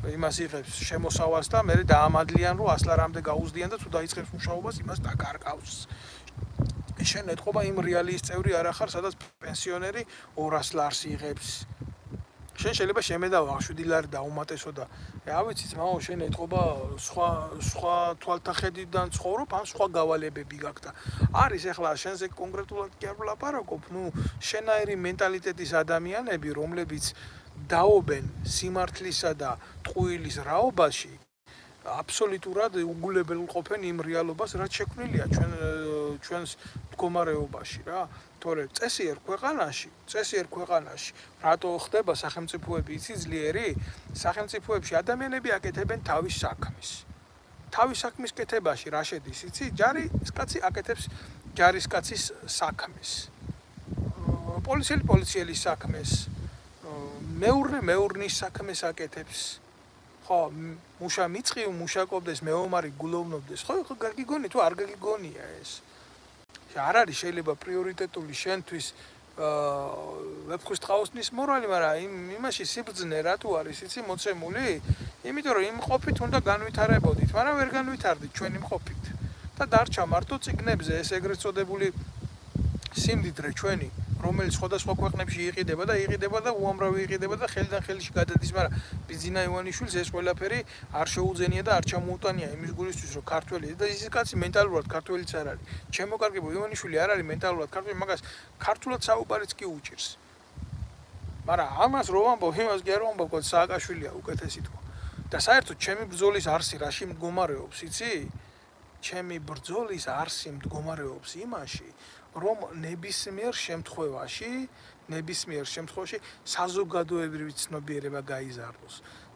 იმას იღებს შემოსავალს და მე დაამადლიან რომ 100 ლარამდე გაუზდიან და თუ დაიწყებს მუშაობას იმას დაკარგავს. შენ ეთყობა იმ რეალიის წევრი არ ახარ, სადაც პენსიონერი 200 ლარს იღებს. შენ შეიძლება შემედავა 7 ლარი დაუმატესო და რა ვიცი ძმაო, შენ ეთყობა სხვა თვალთახედიდან ცხოვრობ, ან სხვა გავალებები გაქვს და არის ახლა შენზე კონკრეტულად კი არ ვლაპარაკობ, შენაირი მენტალიტეტის ადამიანები, რომლებიც დაობენ სიმართლისა და ტყუილის რაობაში, აბსოლუტურად უგულებელყოფენ იმ რეალობას, რაც შექმნილია ჩვენს მდგომარეობაში რა. თორე წესიერ ქვეყანაში რატო ხდება სახელმწიფოები იცი ძლიერი? სახელმწიფოებში ადამიანები აკეთებენ თავის საქმის კეთებაში რა შედის იცი? ჯარისკაცი აკეთებს ჯარისკაცის საქმეს. პოლიციელის საქმეს. მეურნის საქმეს აკეთებს. ხო, მუშა მიწყი მუშაკობდეს, მეომარი გულოვნობდეს. ხო, გაგიგონი თუ არ გაგიგონია ეს? არ არის შეიძლება პრიორიტეტული შენთვის ვეფხისტყაოსნის მორალი, მაგრამ იმაში სიბრძნე რა თუ არის იცი მოცემული? იმიტომ რომ იმ ყოფით უნდა განვითარებოდით, მაგრამ ვერ განვითარდით ჩვენი ყოფით. და დარჩა მარტო წიგნებზე ეს ეგრეთ წოდებული სიმდიდრე ჩვენი, რომელიც სხვადასხვა ქვეყნებში იყიდება და უამრავი იყიდება და ხელიდან ხელში გადადის, მაგრამ ბიძინა ივანიშვილს ეს ყველაფერი არ შეუძენია და არ ჩამოუტანია იმის გულისთვის, რომ ქართველი და ის კაცი მენტალურად ქართველიც არ არის. ჩემო კარგებო, ივანიშვილი არ არის მენტალურად ქართველი, მაგას ქართულად საუბარიც კი უჭირს. მაგრამ ამას რო ვამბობ, იმას კი არ ვამბობ, სააკაშვილია უკეთესი თქვა. და საერთოდ ჩემი ბრძოლის არსი რაში მდგომარეობს, იცი? ჩემი ბრძოლის არსი მდგომარეობს იმაში, რომ ნებისმიერ შემთხვევაში საზოგადოებრივი ცნობიერება გაიზარდოს.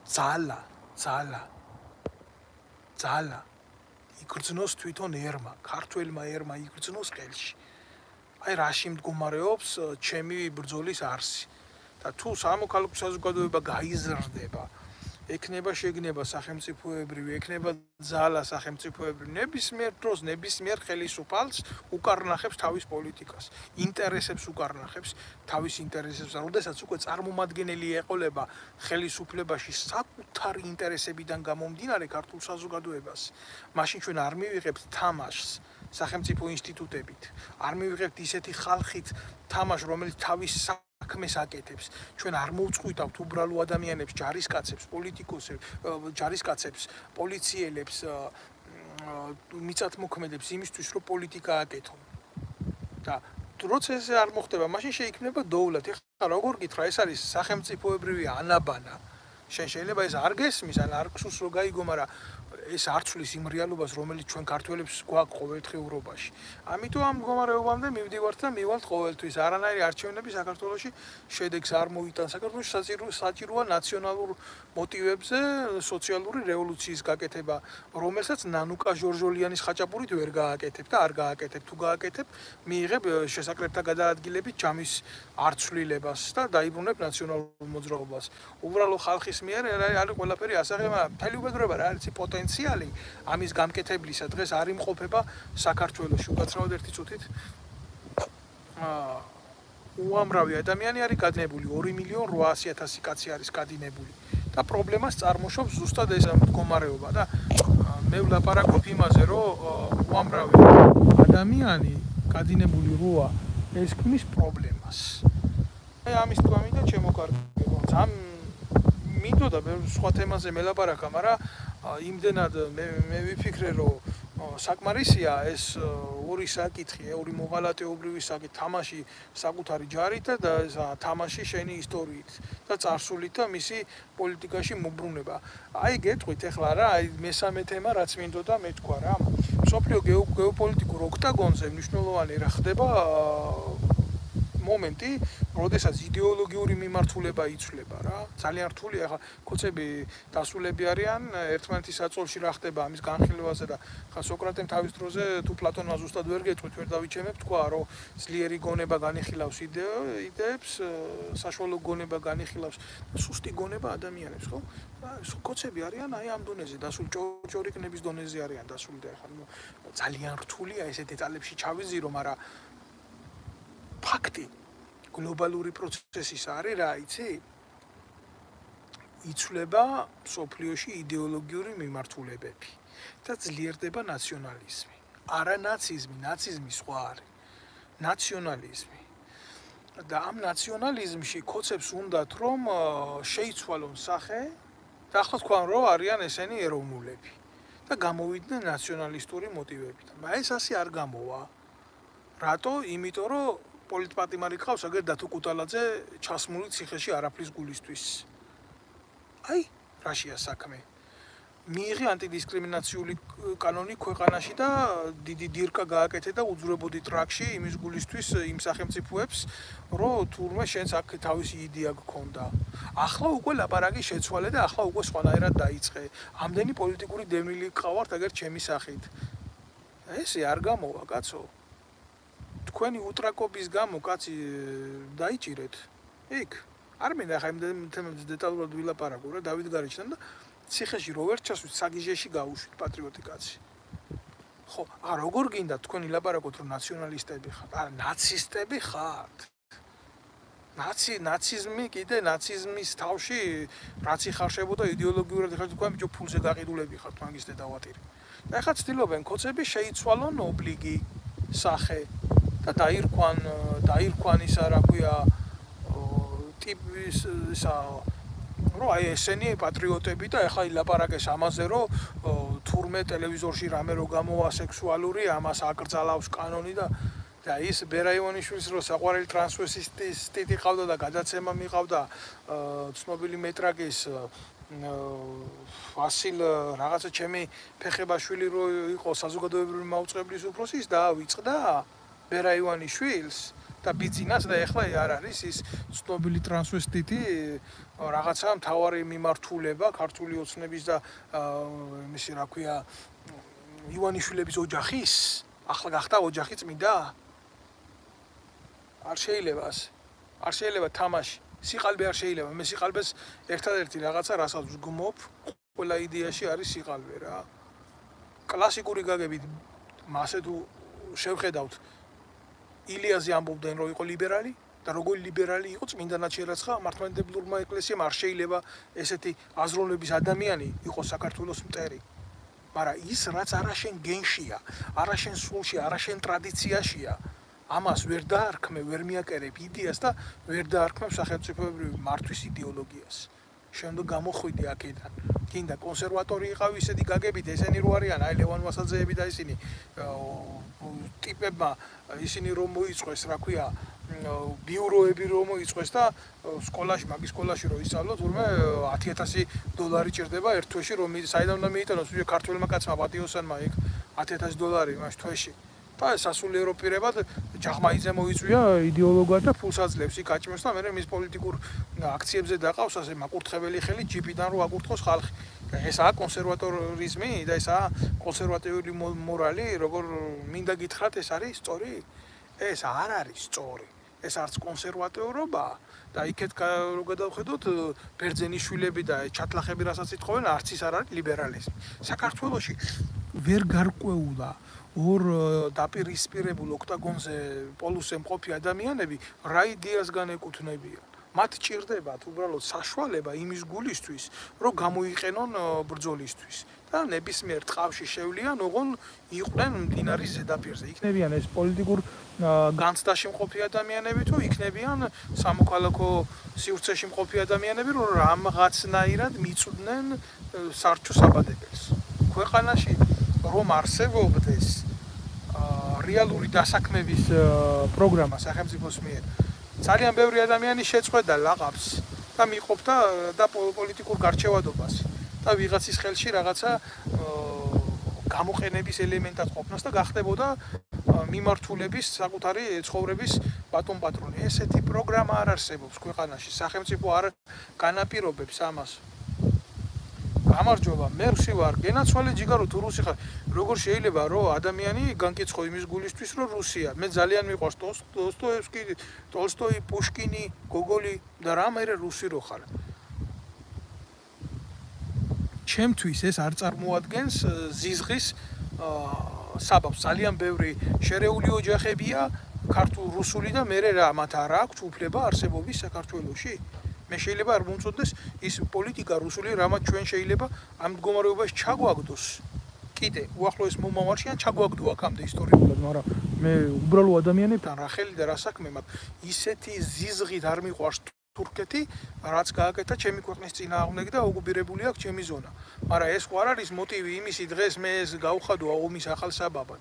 ძალა იგრძნოს თვითონ ერმა, ქართველმა ერმა იგრძნოს ხელში. აი რაში მდგომარეობს ჩემი ბრძოლის არსი. და თუ სამოქალაქო საზოგადოება გაიზრდება, ექნება შეგნება სახელმწიფოებრივი, ექნება ძალა სახელმწიფოებრივი, ნებისმიერ დროს, ნებისმიერ ხელისუფალს უკარნახებს თავის პოლიტიკას, ინტერესებს უკარნახებს თავის ინტერესებს, როდესაც უკვე წარმომადგენელი ეყოლება ხელისუფლებაში საკუთარი ინტერესებიდან გამომდინარე ქართულ საზოგადოებას, მაშინ ჩვენ არ მივიღებთ თამაშს სახელმწიფო ინსტიტუტებით, არ მივიღებთ ისეთი ხალხით თამაშს, რომელიც თავის საქმეს აკეთებს. ჩვენ არ მოუწყვიტავთ უბრალო ადამიანებს, ჯარისკაცებს, პოლიციელებს, მიწათმოქმედებს იმისთვის, რომ პოლიტიკა აკეთონ. და როცა ეს არ მოხდება, მაშინ შეიქმნება დოვლად. ეხლა როგორ გითხრა, ეს არის სახელმწიფოებრივი ანაბანა. შენ შეიძლება ეს არ გესმის, ან არ გსურს რომ გაიგო, მაგრამ ეს არ ცვლის იმ რეალობას, რომელიც ჩვენ ქართველებს გვაქვს ყოველდღიურობაში. ამიტომ ამ მდგომარეობამდე მივდივართ და მივალთ ყოველთვის. არანაირი არჩევნები საქართველოში შედეგს არ მოიტანს. საქართველოში საჭიროა ნაციონალურ მოტივებზე სოციალური რევოლუციის გაკეთება, რომელსაც ნანუკა ჟორჟოლიანის ხაჭაპურით ვერ გააკეთებ და არ გააკეთებ. თუ გააკეთებ, მიიღებ შესაკრებთა გადაადგილებით ჯამის არცვლილებას და დაიბრუნებ ნაციონალურ მოძრაობას. უბრალო ხალხის მიერ არის ყველაფერი ასაღები, მაგრამ მთელი უბედურება რა არის პოტენციალი ამის გამკეთებლისა დღეს არ იმყოფება საქართველოში. უკაცრავად ერთი წუთით უამრავი ადამიანი არის გადინებული, 2.800.000 კაცი არის გადინებული და პრობლემას წარმოშობს ზუსტად ეს მდგომარეობა და მე ვლაპარაკობ იმაზე, რომ უამრავი ადამიანი გადინებული როა ეს ქმნის პრობლემას. აი ამის თქვა მინდა ჩემო კარგებო. მინდოდა სხვა თემაზე მელაპარაკა, მაგრამ იმდენად მე ვიფიქრე, რომ საკმარისია ეს ორი საკითხი, ორი მოღალატეობრივი საკითხი, თამაში საკუთარი ჯარით და თამაში შენი ისტორიით და წარსულით და მისი პოლიტიკაში მოbrunება. აი გეტყვით ახლა რა, აი მესამე თემა რაც მინდოდა მე თქვა რა. მსოფლიო გეოპოლიტიკურ ოქტაგონზე მნიშვნელოვანი რა ხდება მომენტი, როდესაც იდეოლოგიური მიმართულება იცვლება რა. ძალიან რთულია ახლა კოცები დასულები არიან ერთმანეთის საწოლში რა ხდება ამის განხილვაზე და ხა სოკრატემ თავის დროზე თუ პლატონმა ზუსტად ვერ გეტყვით, ვერ დავიჩემებ, თქვა რომ ძლიერი გონება განიხილავს იდეებს, საშუალო გონება განიხილავს სუსტი გონება ადამიანებს, ხო? კოცები არიან აი ამ დონეზე დასული, ჭორიკნების დონეზე არიან დასული და ახლა ძალიან რთულია ესე დეტალებში ჩავიზირო, მაგრამ ფაქტი გლობალური პროცესის არის რა, იცი? იცვლება სოფლიოში იდეოლოგიური მიმართულებები და ძლიერდება ნაციონალიზმი. არა ნაციზმი, ნაციზმი სხვა არის. ნაციონალიზმი. და ამ ნაციონალიზმში კოცებს უნდათ რომ შეიცვალონ სახე და ახლა თქვენ რომ არიან ესენი ეროვნულები და გამოვიდნენ ნაციონალისტური მოტივებით. მაგრამ ეს ასე არ გამოვა. რატო? იმიტომ რომ პოლიტპატიმარი ყავს აგერ დათო კუტალაძე ჩასმული ციხეში არაფრის გულისთვის. აი, რაშია საქმე. მიიღე ანტიდისკრიმინაციული კანონი ქვეყანაში და დიდი დირკა გააკეთე და უძვრებოდი ტრაქში იმის გულისთვის იმ სახელმწიფოებს, რომ თურმე შენს აქ თავისი იდეა გქონდა. ახლა უკვე ლაპარაკი შეცვალე და ახლა უკვე სხვანაირად დაიწყე. ამდენი პოლიტიკური დევნილი ყავართ აგერ ჩემი სახით. ესე არ გამოვა, კაცო. თქვენი უტრაკობის გამო კაცი დაიჭირეთ. იქ არ მინდა ხა იმ თემებზე დეტალურად ვილაპარაკო რა დავით გარეჩთან და ციხეში რო ვერ ჩასვით საგიჟეში გავუშვით პატრიოტი კაცი. ხო, როგორ გინდა თქვენი ლაპარაკოთ რომ ნაციონალისტები ხართ? არა, ნაცისტები ხართ. ნაციზმი კიდე ნაციზმის თავში რაც იხარშებოდა იდეოლოგიურად ხართ თქვენ ბიჭო ფულზე გაყიდულები ხართ მაგის დედავატირი. და ეხლა ცდილობენ კოცები შეიცვალონ ობლიგი სახე და დაირქვან ისა რა ქვია ტიპის ისა რომ აი ესენი პატრიოტები და ეხლა ილაპარაკეს ამაზე რომ თურმე ტელევიზორში რამე რო გამოვა სექსუალური ამას აკრძალავს კანონი და ის ბერა ივანიშვილის რო საყვარელი ტრანსვესტიტი ყავდა და გადაცემა მიყავდა ცნობილი მეტრაკის ვასილ რაღაცა ჩემი ფეხებაშვილი რო იყო საზოგადოებრივი მაუწყებლის უფროსის და ვიწყდა ბერა ივანიშვილს და ბიძინას და ეხლა არ არის ის ცნობილი ტრანსვესტიტი რაღაცა მთავარი მიმართულება ქართული ოცნების და იმისი რა ქვია ივანიშვილების ოჯახის ახლა გახდა ოჯახი წმინდა არ შეიძლება თამაში სიყალბე არ შეიძლება მე სიყალბეს ერთადერთი რაღაცა რასაც ვგმობ ყველა იდეაში არის სიყალბე რა კლასიკური გაგებით მასე თუ შევხედავთ ილიაზე ამბობდნენ რომ იყო ლიბერალი და როგორი ლიბერალი იყო წმინდანად შერაცხა მართლმადიდებლურმა ეკლესიამ არ შეიძლება ესეთი აზროვნების ადამიანი იყოს საქართველოს მტერი მაგრამ ის რაც არაშენ გენშია არაშენ სულში არაშენ ტრადიციაშია ამას ვერ დაარქმევ ვერ მიაკერებ იდეას და ვერ დაარქმევ სახელმწიფოებრივი მართვის იდეოლოგიას შემდეგ გამოხვიდი აქედან გინდა კონსერვატორი იყავ ისეთი გაგებით ესენი რო არიან აი ლევან ვასაძეები და ისინი ტიპებმა ისინი რომ მოიწყვეს რა ქვია ბიუროები რომ მოიწყვეს და სკოლაში მაგის სკოლაში რო ისწავლოთ თურმე $10,000 ჭირდება ერთ თვეში რომ საიდან უნდა მიიტანოს ვიდრე ქართველმა კაცმა პატიოსანმა იქ $10,000 მას თვეში და სასულიერო პირებად ჯახმაიძე მოიწვია იდეოლოგად და ფულს აძლევს იქ აჭმევს და მე მის პოლიტიკურ აქციებზე დაყავს ასე მაკურთხებელი ხელი ჯიპიდან რო აკურთხოს ხალხი ესაა კონსერვატორიზმი და ესაა კონსერვატიული მორალი როგორ მინდა გითხრათ ეს არის სწორი ეს არ არის სწორი ეს არც კონსერვატორობა და იქეთ რო გადავხედოთ ბერძენიშვილები და ჩატლახები რასაც ითხოვენ არც ის არ არის ლიბერალიზმი საქართველოში ვერ გარკვეულა ორ დაპირისპირებულ ოქტაგონზე პოლუსზე მყოფი ადამიანები რა იდეას განეკუთვნებიან მათ ჭირდებათ უბრალოდ საშუალება იმის გულისთვის რომ გამოიყენონ ბრძოლისთვის და ნებისმიერ ტყავში შევლიან ოღონ იყვნენ მდინარის ზედაპირზე იქნებიან ეს პოლიტიკურ განცდაში მყოფი ადამიანები თუ იქნებიან სამოქალაქო სივრცეში მყოფი ადამიანები რომ რამღაცნაირად მიწვდნენ სარჩო საბადებელს ქვეყანაში რომ არსებობდეს რეალური დასაქმების პროგრამა სახელმწიფოს მიერ ძალიან ბევრი ადამიანი შეწყვეტდა ლაყაფს და მიყოფდა და პოლიტიკურ გარჩევადობას და ვიღაცის ხელში რაღაცა გამოყენების ელემენტად ყოფნას და გახდებოდა მიმართულების საკუთარი ცხოვრების ბატონ-პატრონი ესეთი პროგრამა არ არსებობს ქვეყანაში სახელმწიფო არ განაპირობებს ამას გამარჯობა მე რუსი ვარ გენაცვალე ჯიგარო თუ რუსი ხარ როგორ შეიძლება რომ ადამიანი განკიცხო იმის გულისთვის რომ რუსია მე ძალიან მიყვარს დოსტოევსკი ტოლსტოი პუშკინი გოგოლი და რა მე რუსი რო ხარ ჩემთვის ეს არ წარმოადგენს ზიზღის საბაბს ძალიან ბევრი შერეული ოჯახებია ქართულ რუსული და მე რა მათ არ აქვს უფლება არსებობის საქართველოში მე შეიძლება არ მომწონდეს ის პოლიტიკა რუსული, რამაც ჩვენ შეიძლება ამ მდგომარეობაში ჩაგვაგდოს. კიდე უახლოეს მომავალში ან ჩაგვაგდო აქამდე ისტორიულად, მაგრამ მე უბრალო ადამიანებთან რა ხელი და რა საქმე მაქვს. ისეთი ზიზღით არ მიყვარს თურქეთი, რაც გააკეთა ჩემი ქვეყნის წინააღმდეგ და ოკუპირებული აქვს ჩემი ზონა. მაგრამ ეს ხო არ არის მოტივი იმისი დღეს მე ეს გავხადო ომის ახალ საბაბად.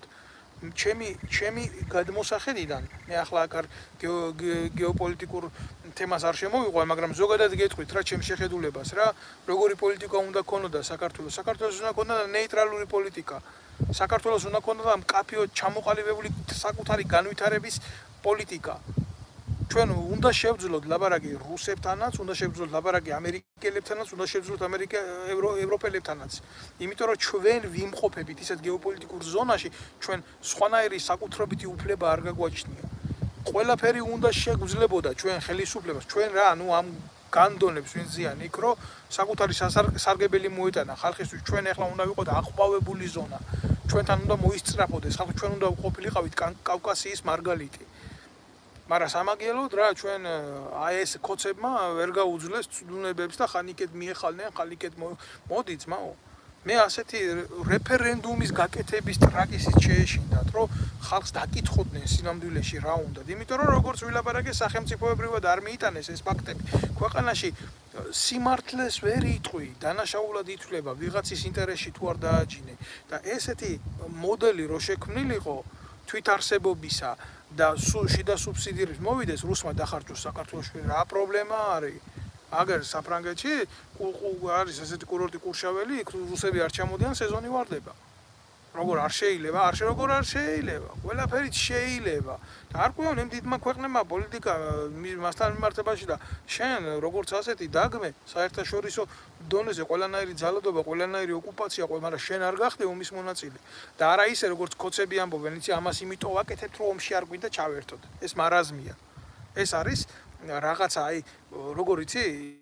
ჩემი გადმოსახედიდან მე ახლა აქ არ გეოპოლიტიკურ თემას არ შემოვიყვან, მაგრამ ზოგადად გეტყვით რა ჩემს შეხედულებას რა, როგორი პოლიტიკა უნდა ქონოდა საქართველოს. საქართველოს უნდა ქონოდა ნეიტრალური პოლიტიკა. საქართველოს უნდა ქონოდა მკაფიოდ ჩამოყალიბებული საკუთარი განვითარების პოლიტიკა. ჩვენ უნდა შევძლოთ ლაბარაკი რუსებთანაც, უნდა შევძლოთ ლაბარაკი ამერიკელებთანაც, უნდა შევძლოთ ევროპელებთანაც. იმიტომ რომ ჩვენ ვიმყოფებით ისეთ გეოპოლიტიკურ ზონაში, ჩვენ სხვანაირი საკუთრებითი უფლება არ გაგვაჩნია. ყველაფერი უნდა შეგვძლებოდა ჩვენ ხელისუფლებას, ჩვენ რა, ამ განდონებს ვინ ზიან იქ, რომ საკუთარი სარგებელი მოეტანა ხალხისთვის, ჩვენ ახლა უნდა ვიყოთ აყვავებული ზონა. ჩვენთან უნდა მოისწრაფოდეს ხალხი, ჩვენ უნდა ყოფილიყავით კავკასიის მარგალიტი. მაგრამ სამაგიეროდ რა ჩვენ აი ეს კოცებმა ვერ გაუძლეს ცდუნებებს და ხანიკეთ მიეხალნენ, ხალიკეთ მოდი ძმაო. მე ასეთი რეფერენდუმის გაკეთების ტრაგიზით შეეშინდათ, რომ ხალხს დაკითხოდნენ სინამდვილეში რა უნდათ. იმიტომ რომ როგორც ვილაპარაკე სახელმწიფოებრივად არ მიიტანეს ეს ფაქტები. ქვეყანაში სიმართლეს ვერ იტყვი, დანაშაულად ითვლება ვიღაცის ინტერესში თუ არ დააჯინე და ესეთი მოდელი რო შექმნილიყო თვითარსებობისა და შიდა სუბსიდირებს მოვიდეს რუსმა დახარჯოს საქართველოში რა პრობლემა არის? აგერ საფრანგეთში არის ესეთი კურორტი კურშაველი, იქ რუსები არ ჩამოდიან, სეზონი ვარდება. როგორ არ შეიძლება? როგორ არ შეიძლება? ყველაფერი შეიძლება. და არ ყვევენ იმ დიდმა ქვეყნებმა პოლიტიკა მასთან მიმართებაში და შენ როგორც ასეთი დაგმე საერთაშორისო დონეზე ყველანაირი ძალადობა, ყველანაირი ოკუპაცია, მაგრამ შენ არ გახდე ომის მონაწილე. და არა ისე როგორც კოცები ამბობენ, იცი ამას იმიტომ ვაკეთებთ, რომ ომში არ გვინდა ჩავერთოთ. ეს მარაზმია. ეს არის რაღაცა აი როგორ იცი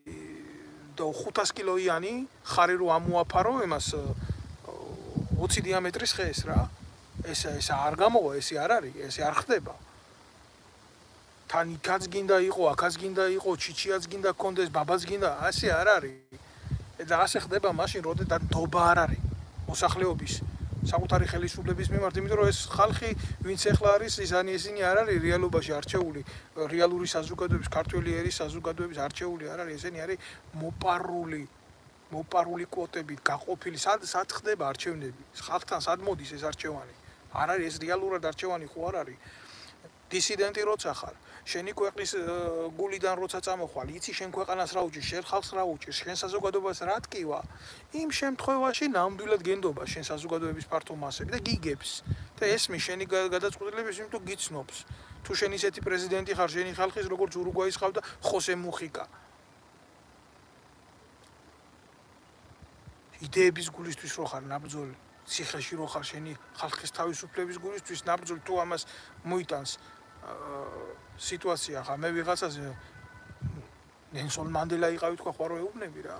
500 კილოიანი ხარი რო ამოაფარო იმას 20 დიამეტრის ხეს რა. ეს არ გამოვა, ესე არ არის, ესე არ ხდება. თან იქაც გინდა იყო, აქაც გინდა იყო, ჩიჩიაც გინდა კონდეს, ბაბაც გინდა, ასე არ არის. და ასე ხდება მაშინ, როდესაც დობა არ არის მოსახლეობის საკუთარი ხელისუფლების მიმართ, იმიტომ რომ ეს ხალხი, ვინც ეხლა არის, ისინი არ არის რეალობაში არჩეული, რეალური საზოგადოების, ქართველი ერის საზოგადოების არჩეული არ არის, ესენი არის მოპარული კვოტებით გაყოფილი. სად ხდება არჩევნები? ხალხთან სად მოდის ეს არჩევანი? არ არის ეს რეალურად არჩევანი ხო არ არის? დისიდენტი როცა ხარ, შენი ქვეყნის გულიდან როცა წამოხვალ, იცი შენ ქვეყანას რა უჭირს, შენ ხალხს რა უჭირს, შენ საზოგადოებას რა ტკივა, იმ შემთხვევაში ნამდვილად გენდობა შენ საზოგადოების ფართო მასები და გიგებს. და ესმის შენი გადაწყვეტილების, იმიტომ გიცნობს. თუ შენ ისეთი პრეზიდენტი ხარ, შენი ხალხის როგორც ურუგვაის ხავდა ხოსე მუხიკა. იდეების გულისთვის რო ხარ ნაბრძოლი, ციხეში რო ხარ შენი ხალხის თავისუფლების გულისთვის ნაბრძოლი, თუ ამას მოიტანს სიტუაცია ხა მე ვიღაცაზე ნელსონ მანდელა იყავი თქვა ხო არ ეუბნები რა.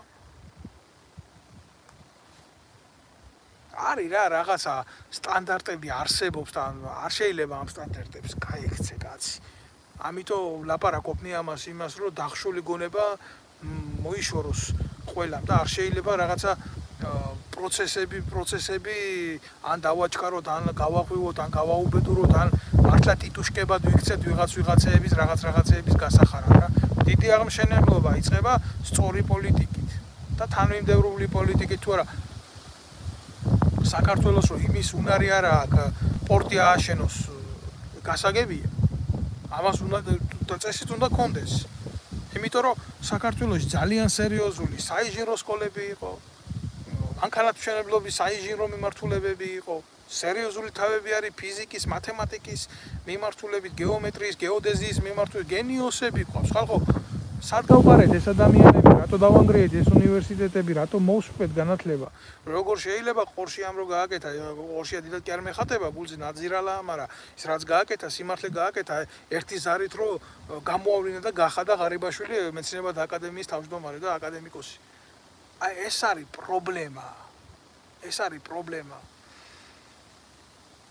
არის რა რაღაცა სტანდარტები არსებობს და არ შეიძლება ამ სტანდარტებს გაიქცე კაცი. ამიტომ ლაპარაკობ მე იმას რომ დახშული გონება მოიშოროს ყველამ და არ შეიძლება რაღაცა პროცესები ან დავაჩქაროთ, ან გავაღვივოთ, ან გავაუბედუროთ, ან მართლა ტიტუშკებად ვიქცეთ ვიღაცების რაღაცეების გასახარად რა. დიდი აღმშენებლობა იწყება სწორი პოლიტიკით და თანმიმდევრული პოლიტიკით თუ არა. საქართველოს რო იმის უნარი არა აქვს პორტი ააშენოს გასაგებია. ამას უნდა წესით უნდა კონდეს. იმიტომ რომ საქართველოს ძალიან სერიოზული საინჟინრო სკოლები იყო. მანქანათმშენებლობის საინჟინრო მიმართულებები იყო. სერიოზული თავები არის ფიზიკის, მათემატიკის მიმართულებით, გეომეტრიის, გეოდეზიის მიმართულებით, გენიოსები ყავს. ხალხო, სად გავყარეთ ეს ადამიანები, რატო დავანგრიეთ ეს უნივერსიტეტები, რატო მოვსვეთ განათლება? როგორ შეიძლება ყორში ამ რო გააკეთა, ყორშია დიდად კი არ მეხატება, გულზე ნაძირალა, მაგრამ ის რაც გააკეთა, სიმართლე გააკეთა, ერთი ზარით რო გამოავლინა და გახადა ღარიბაშვილი მეცნიერებათა აკადემიის თავმჯდომარე და აკადემიკოსი. აი ეს არის პრობლემა. ეს არის პრობლემა.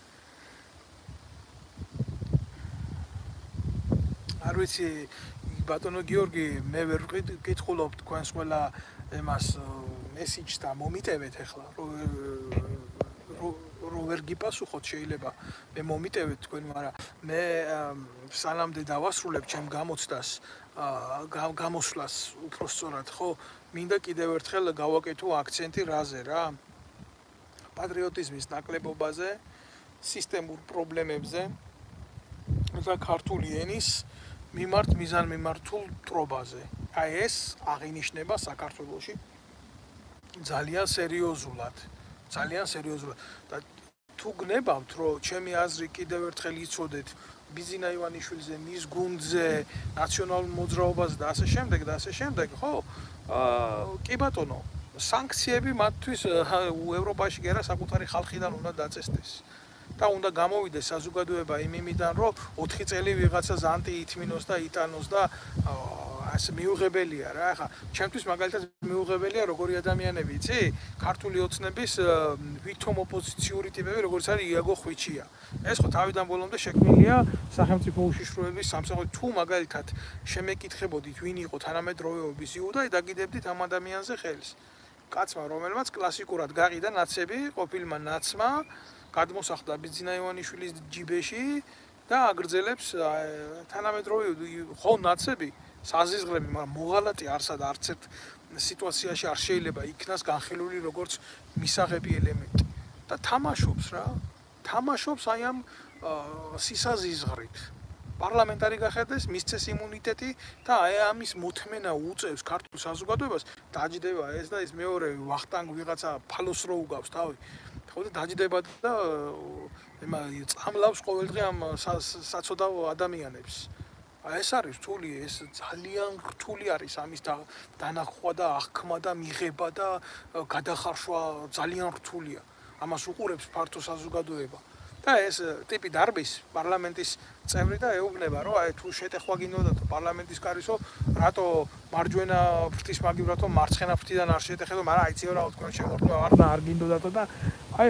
არ ვიცი ბატონო გიორგი, მე ვერ ვკითხულობ თქვენს ყველა ემას მესიჯს და მომიტევეთ ახლა რო ვერ გიპასუხოთ შეიძლება მე მომიტევეთ თქვენ, მაგრამ მე სანამდე დავასრულებ ჩემ გამოცდას გამოსვლას უფრო სწორად, ხო? მინდა კიდევ ერთხელ გავაკეთო აქცენტი რაზე რა? პატრიოტიზმის ნაკლებობაზე, სისტემურ პრობლემებზე და ქართული ენის მიზანმიმართულ მტრობაზე. აი ეს აღინიშნება საქართველოში ძალიან სერიოზულად. და თუ გნებავთ, რომ ჩემი აზრი კიდევ ერთხელ იცოდეთ ბიზინა ივანიშვილზე, მის გუნდზე, ნაციონალურ მოძრაობაზე და ასე შემდეგ, ხო? კი ბატონო, სანქციები მათთვის ევროპაში კი არა, საკუთარი ხალხიდან უნდა დაწესდეს. და უნდა გამოვიდეს საზოგადოება იმ იმიდან, რომ 4 წელი ვიღაცას ანტიითმინოს და იტანოს და ასე მიუღებელია რა. ახლა ჩემთვის მაგალითად მიუღებელია როგორი ადამიანები, იცი? ქართული ოცნების ვითომ ოპოზიციური ტიპები, როგორც არის იაგო ხვიჩია. ეს ხო თავიდან ბოლომდე შექმნილია სახელმწიფო უშიშროების სამსახური. თუ მაგალითად შემეკითხებოდით, ვინ იყო თანამედროვეობის იუდა, დაგიდებდით ამ ადამიანზე ხელს. კაცმა, რომელმაც კლასიკურად გაყიდა ნაცები, ყოფილმა ნაცმა გადმოსახდა ბიზინა ივანიშვილის ჯიბეში და აგრძელებს თანამედროვე ხო ნაცები საზიზღრები, მაგრამ მოღალატე არსად არც ერთ სიტუაციაში არ შეიძლება იქნას განხილული როგორც მისაღები ელემენტი და თამაშობს რა. თამაშობს აი ამ სისაზიზღრით. პარლამენტარი გახედეს, მისცეს იმუნიტეტი და აი ამის მოთმენა უწევს ქართულ საზოგადოებას, დაჯდება ეს და ის მეორე ვახტანგ ვიღაცა ფალოს რო უგავს თავი. ხო და დაჯდება და წამლავს ყოველდღე ამ საცოდავ ადამიანებს. ეს არის რთული, ეს ძალიან რთული არის ამის დანახვა და აღქმა და მიღება და გადახარშვა ძალიან რთულია. ამას უყურებს ფართო საზოგადოება. და ეს ტიპი დარბის პარლამენტის წევრი და ეუბნება, რომ აი თუ შეტეხვა გინდოდათ პარლამენტის კარისო, რატო მარჯვენა ფრთის მაგივრათო მარცხენა ფრთიდან არ შეტეხეთო, მაგრამ აი ციო რა თქვენ შემორტყმა არ გინდოდათო და აი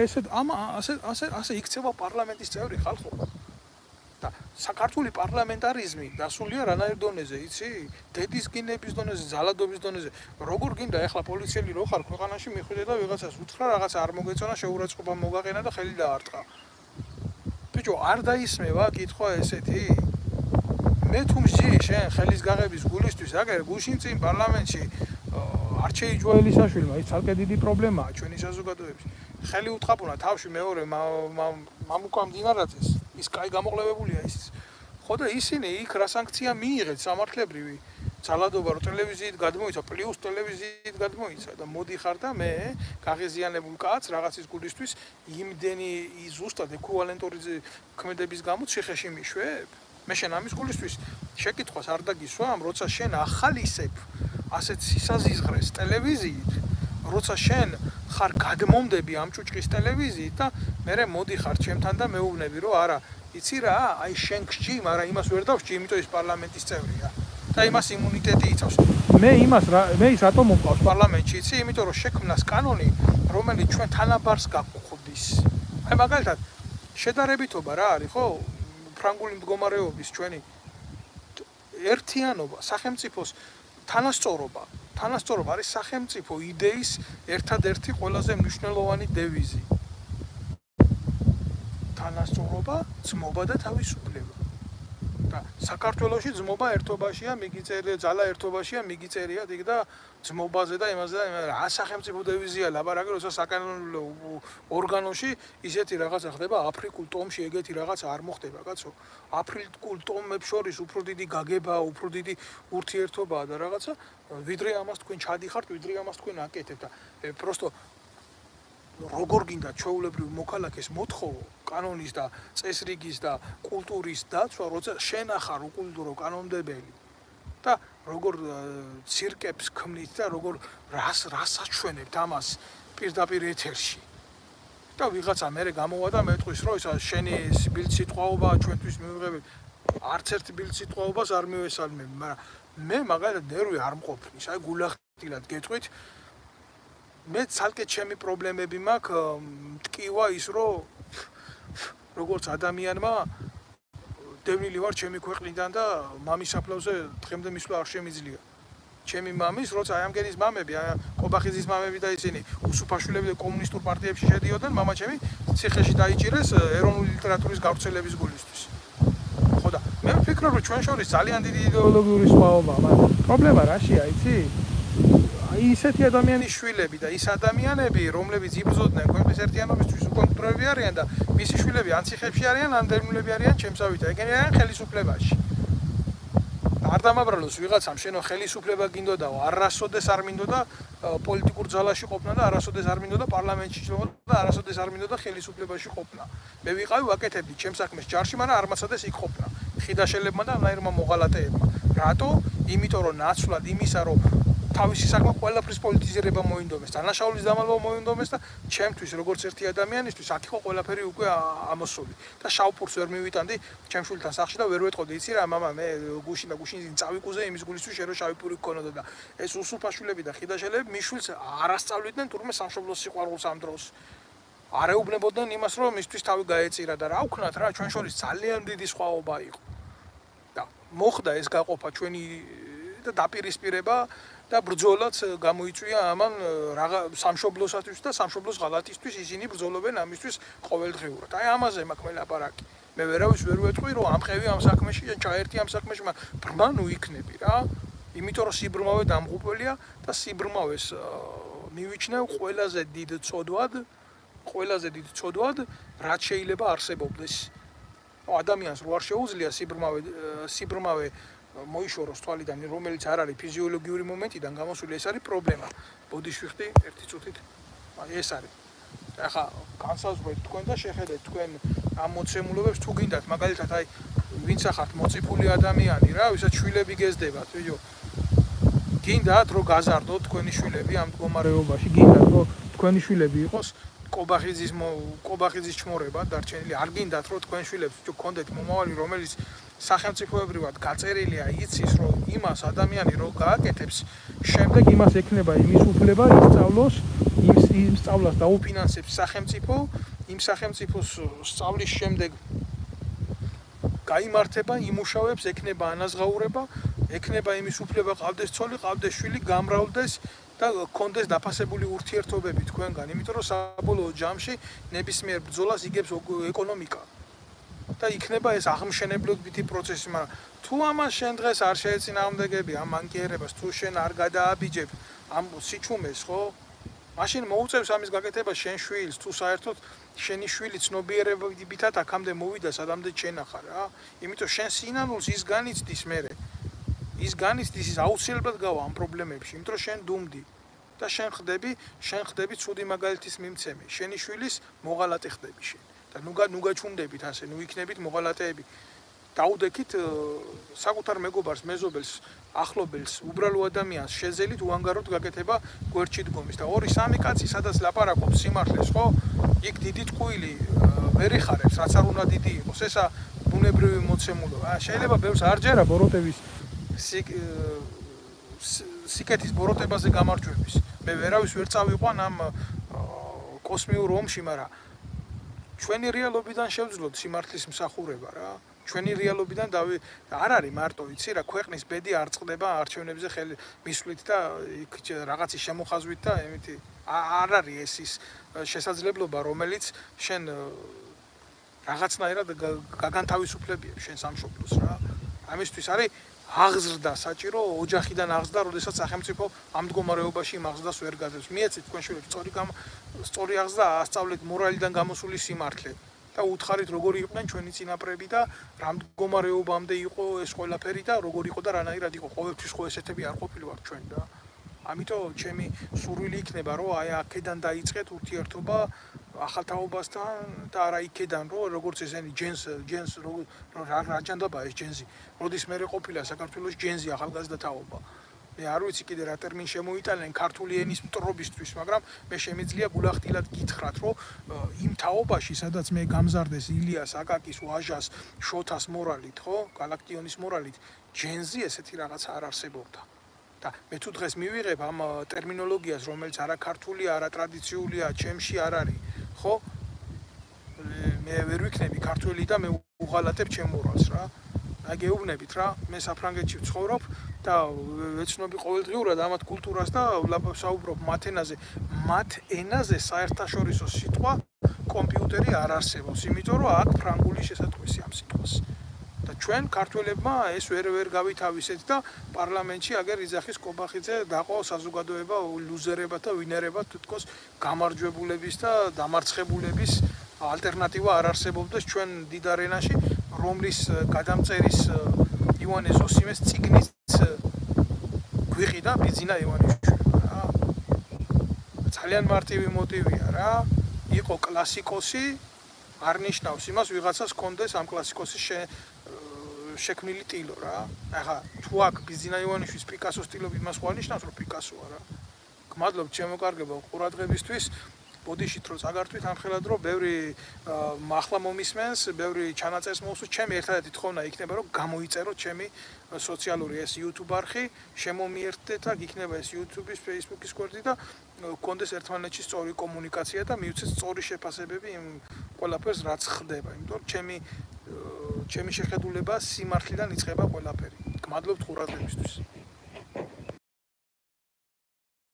ასე იქცევა პარლამენტის წევრი ხალხო. და საქართველოს პარლამენტარიზმი დასულია რანაირ დონეზე, იცი? დედის გინების დონეზე, ძალადობის დონეზე. როგორ გინდა ახლა პოლიციელი რო ხარ ქვეყანაში მიხვიდე და ვიღაცას უთხრა რაღაცა არ მოგეწონა, შეურაცხყოფა მოგაყენა და ხელი დაარტყა. ბიჭო, არ დაისმევა კითხვა ესეთი? მე თუ მსჯი შენ ხელის გაღების გულისთვის, აგერ გუშინ წინ პარლამენტში არჩეი ჯვაელისაშვილმა, ის ცალკე დიდი პრობლემაა ჩვენი საზოგადოების. ხელი უთხრა თავში მეორე მამუკა მდინარაძეს. ის კაი გამოყლებებულია ის. ხო და ისინი იქ რა სანქცია მიიღეთ სამართლებრივი ძალადობა რო ტელევიზიით გადმოიცა, პლუს ტელევიზიით გადმოიცა და მოდიხარ და მე გაღეზიანებულ კაცს რაღაცის გულისთვის იმდენი ზუსტად ეკვივალენტური ქმედების გამო ციხეში მიშვებ? მე შენ ამის გულისთვის შეკითხვას არ დაგისვამ, როცა შენ ახალისებ ასეთ სისაზიზღრეს ტელევიზიით, როცა შენ ხარ გადმომდები ამ ჭუჭყის ტელევიზიით და მე მოდიხარ ჩემთან და მეუბნები რომ არა, იცი რა, აი შენ გსჯი, მაგრამ იმას ვერ დავსჯი, იმიტომ ის პარლამენტის წევრია. და იმას იმუნიტეტი იცავს. მე ის რატომ მომყავს პარლამენტში, იცი? იმიტომ რომ შექმნას კანონი, რომელიც ჩვენ თანაბარს გაგვხდის. აი მაგალითად, შედარებითობა რა არის, ხო? ფრანგული მდგომარეობის ჩვენი ერთიანობა, სახელმწიფოს თანასწორობა არის სახელმწიფო იდეის ერთადერთი ყველაზე მნიშვნელოვანი დევიზი. თანასწორობა, ძმობა და თავისუფლება. და საქართველოში ძმობა ერთობაშია, მიგიწერია, ძალა ერთობაშია, მიგიწერიათ იქ და ძმობაზე და იმაზე და რა სახელმწიფო დევიზია ლაპარაკი, როცა საკანონმდებლო ორგანოში ისეთი რაღაცა ხდება, აფრიკულ ტომში ეგეთი რაღაცა არ მოხდება, კაცო. აფრიკულ ტომებს შორის უფრო დიდი გაგება, უფრო დიდი ურთიერთობაა და რაღაცა, ვიდრე ამას თქვენ ჩადიხართ, ვიდრე ამას თქვენ აკეთებთ და პროსტო როგორ გინდა ჩვეულებრივ მოქალაქეს მოთხოვო კანონის და წესრიგის და კულტურის დაცვა, როცა შენ ახარ უკულტურო კანონმდებელი და როგორ ცირკებს ქმნით და როგორ რას აჩვენებთ ამას პირდაპირ ეთერში. და ვიღაცა მე გამოვა და მეტყვის, რომ ისა შენი ბილდსიტყვაობაა ჩვენთვის მიუღებელი. არც ერთ ბილდსიტყვაობას არ მივესალმები, მაგრამ მე მაგალითად ნერვი არ მყოფნის, აი გულახდილად გეტყვით. მე ცალკე ჩემი პრობლემები მაქვს, მტკივა ის, რომ როგორც ადამიანმა დევნილი ვარ ჩემი ქვეყნიდან და მამის საფლავზე დღემდე მისვლა არ შემიძლია. ჩემი მამის, როცა აი ამგენის მამები, აი ყობახიძის მამები და ისინი უსუფაშვილები და კომუნისტურ პარტიებში შედიოდნენ, მამა ჩემი ციხეში დაიჭირეს ეროვნული ლიტერატურის გავრცელების გულისთვის. ხო და მე ვფიქრობ, რომ ჩვენ შორის ძალიან დიდი იდეოლოგიური სხვაობაა, მაგრამ პრობლემა რაშია, იცი? აი ისეთი ადამიანის შვილები და ის ადამიანები, რომლებიც იბრძოდნენ ქვეყნის ერთიანობისთვის უკონკურენტები არიან და მისი შვილები ან ციხეებში არიან, ან დევნილები არიან ჩემსავით, ეგენი არიან ხელისუფლებაში. არ დამაბრალოს ვიღაცამ შენო ხელისუფლება გინდოდაო, არასოდეს არ მინდოდა პოლიტიკურ ძალაში ყოფნა და არასოდეს არ მინდოდა პარლამენტში ჩლობა და არასოდეს არ მინდოდა ხელისუფლებაში ყოფნა. მე ვიყავი ვაკეთებდი ჩემს საქმეს ჯარში, მაგრამ არ მაცადეს იქ ყოფნა. ხიდაშელებმა და ნაირმა მოღალატეებმა. რატო? იმიტომ რომ ნაცვლად იმისა, რომ თავისი საქმე ყველაფრის პოლიტიზირება მოინდომეს, დანაშაულის დამალვა მოინდომეს და ჩემთვის როგორც ერთი ადამიანისთვის აქ იყო ყველაფერი უკვე ამოსული და შავპურს ვერ მივიტანდი ჩემს შვილთან სახლში და ვერ ვეტყოდი, იცი რა, მამა, მე გუშინ და გუშინ წავიკუზე იმის გულისთვის შენ რო შავი პური გქონოდა და ეს უსუფაშვილები და ხიდაშელები მის შვილს არ ასწავლდნენ თურმე სამშობლოს სიყვარულს ამ დროს. არ ეუბნებოდნენ იმას, რომ მისთვის თავი გაეწირა და რა ვქნათ რა, ჩვენ შორის ძალიან დიდი სხვაობა იყო. და მოხდა ეს გაყოფა ჩვენი და დაპირისპირება და ბრძოლაც გამოიწვია ამან სამშობლოსათვის და სამშობლოს ღალატისთვის ისინი ბრძოლობენ ამისთვის ყოველდღიურად. აი ამაზე მაქვს მე ლაპარაკი. მე ვერავის ვერ ვეთქვი რომ ამყევი ამ საქმეში და ჩაერთი ამ საქმეში, მაგრამ ბრმა ნუ იქნები რა. იმიტომ რომ სიბრმავე დამღუპველია და სიბრმავეს მივიჩნევ ყველაზე დიდ წოდვად, რაც შეიძლება არსებობდეს. ადამიანს რო არ შეუძლია სიბრმავე მოიშოროს თვალიდან, რომელიც არ არის ფიზიოლოგიური მომენტიდან გამოსული, ეს არის პრობლემა. ბოდიშვიხტი ერთი წუთით ეს არის. ახლა განსაზღვრეთ თქვენ და შეხედეთ თქვენ ამ მოცემულობებს თუ გინდათ, მაგალითად აი ვინც ახართ მოწიფული ადამიანი რა, ვისაც შვილები გეზდებათ, ვიჯო. გინდათ რომ გაზარდოთ თქვენი შვილები ამ მდგომარეობაში, გინდათ რომ თქვენი შვილები იყოს ყობახიძის ჩმორება დარჩენილი, არ გინდათ რომ თქვენ შვილებს გქონდეთ მომავალი, რომელიც სახელმწიფოებრივად გაწერილია, იცის რომ იმას ადამიანი რო გააკეთებს, შემდეგ იმას ექნება იმის უფლება ისწავლოს, იმ სწავლას დაუფინანსებს სახელმწიფო, იმ სახელმწიფოს სწავლის შემდეგ გაიმართება, იმუშავებს, ექნება ანაზღაურება, ექნება იმის უფლება, ყავდეს ცოლი, ყავდეს შვილი, გამრავლდეს და კონდეს დაფასებული ურთიერთობები თქვენგან, იმიტომ რომ საბოლოო ჯამში ნებისმიერ ბრძოლას იგებს ეკონომიკა. და იქნება ეს აღმშენებლობითი პროცესი, მაგრამ თუ ამას შენ დღეს არ შეეწინააღმდეგები ამ მანკიერებას, თუ შენ არ გადააბიჯებ ამ სიჩუმეს, ხო? მაშინ მოუწევს ამის გაკეთება შენ შვილს, თუ საერთოდ შენი შვილი ცნობიერებითად აქამდე მოვიდა, სადამდე ჩენახა რა. იმიტომ შენ სინანულს ის განიცდის მერე. ის განიცდის, ის აუცილებლად გავა ამ პრობლემებში, იმიტომ რომ შენ დუმდი და შენ ხდები ცუდი მაგალითის მიმცემი. შენი შვილის მოღალატე ხდები შენ. და ნუ გაჩუმდებით ასე, ნუ იქნებით მოღალატეები. დაუდექით საკუთარ მეგობარს, მეზობელს, ახლობელს, უბრალო ადამიანს შეძელით უანგაროდ გაკეთება გვერდში დგომის და 2-3 კაცი სადაც ლაპარაკობს სიმართლეს, ხო? იქ დიდი ტყუილი ვერ იხარებს, რაც არ უნდა დიდი იყოს. ესა ბუნებრივი მოცემულობა. შეიძლება ბევრს არ ჯერა ბოროტების სიკეთის ბოროტებაზე გამარჯვების. მე ვერავის ვერ წავიყვან ამ კოსმიურ ომში, მაგრამ ჩვენი რეალობიდან შევძლოთ სიმართლის მსახურება რა. ჩვენი რეალობიდან არ არის მარტო, იცი რა, ქვეყნის ბედი არ წყდება არჩევნებზე მისვლით და იქ რაღაცის შემოხაზვით და ემეთი არ არის ეს ის შესაძლებლობა, რომელიც შენ რაღაცნაირად გაგანთავისუფლებია შენ სამშობლოს რა. ამისთვის არის აღზრდა საჭირო, ოჯახიდან აღზრდა, როდესაც სახელმწიფო ამ მდგომარეობაში იმ აღზრდას ვერ გაძლევს. მიეცით თქვენ შვილებს სწორი აღზრდა, ასწავლეთ მორალიდან გამოსული სიმართლე და უთხარით როგორი იყვნენ ჩვენი წინაპრები და რა მდგომარეობამდე იყო ეს ყველაფერი და როგორ იყო და რანაირად იყო. ყოველთვის ხო ესეთები არ ყოფილვართ ჩვენ და ამიტომ ჩემი სურვილი იქნება, რომ აი აქედან დაიწყეთ ურთიერთობა ახალთაობასთან და არა იქედან, რომ როგორც ესენი ჯენს რა ჯანდაბაა ეს ჯენზი. როდის მე ყოფილა საქართველოს ჯენზი ახალგაზრდა თაობა. მე არ ვიცი კიდე რა ტერმინი შემოიტანენ ქართული ენის მტრობისთვის, მაგრამ მე შემიძლია გულახდილად გითხრათ, რომ იმ თაობაში, სადაც მე გამზარდეს ილიას, აკაკის, ვაჟას, შოთას მორალით, ხო? გალაქტიონის მორალით, ჯენზი ესეთი რაღაცა არ არსებობდა. და მე თუ დღეს მივიღებ ამ ტერმინოლოგიას, რომელიც არა ქართულია, არა ტრადიციულია, ჩემში არ არის, ხო? მე ვერ ვიქნები ქართველი და მე უღალატებ ჩემურალს რა. აი გეუბნებით რა, მე საფრანგეთში ვცხოვრობ და ვეცნობი ყოველდღიურად ამათ კულტურას და ვსაუბრობ მათ ენაზე. მათ ენაზე საერთაშორისო სიტყვა კომპიუტერი არ არსებობს, იმიტომ რომ აქ ფრანგული შესატყვისი ამ სიტყვას. და ჩვენ ქართველებმა ეს ვერ გავითავისეთ და პარლამენტში აგერ იძახის კობახიძე დაყო საზოგადოება ლუზერებად და ვინერებად თითქოს გამარჯვებულების და დამარცხებულების ალტერნატივა არ არსებობდეს ჩვენ დიდ არენაში, რომლის გადამწერის ივანე ზოსიმეს წიგნით გვიყიდა ბიძინა ივანიშვილი რა. ძალიან მარტივი მოტივია რა. იყო კლასიკოსი, არ ნიშნავს იმას ვიღაცას კონდეს ამ კლასიკოსის შექმნილი ტილო რა. ახლა თუ აქ ბიძინა ივანიშვილის პიკასოს ტილობი იმას ხო ნიშნავს რომ პიკასოა რა. გმადლობთ ჩემო კარგებო ყურადღებისთვის. ბოდიშით რომ წაგართვით ამხელად რომ ბევრი ახლა მომისმენს, ბევრი ჩანაწერს მოუსვით, ჩემი ერთადერთი თხოვნა იქნება რომ გამოიწეროთ ჩემი სოციალური ეს YouTube არხი, შემომიერთდეთ აქ იქნება ეს YouTube-ის, Facebook-ის გვერდი და გქონდეს ერთმანეთში სწორი კომუნიკაცია და მივცეთ სწორი შეფასებები იმ ყველაფერს რაც ხდება, იმიტომ რომ ჩემი შეხედულება სიმართლიდან იწყება ყველაფერი. გმადლობთ ყურადღებისთვის.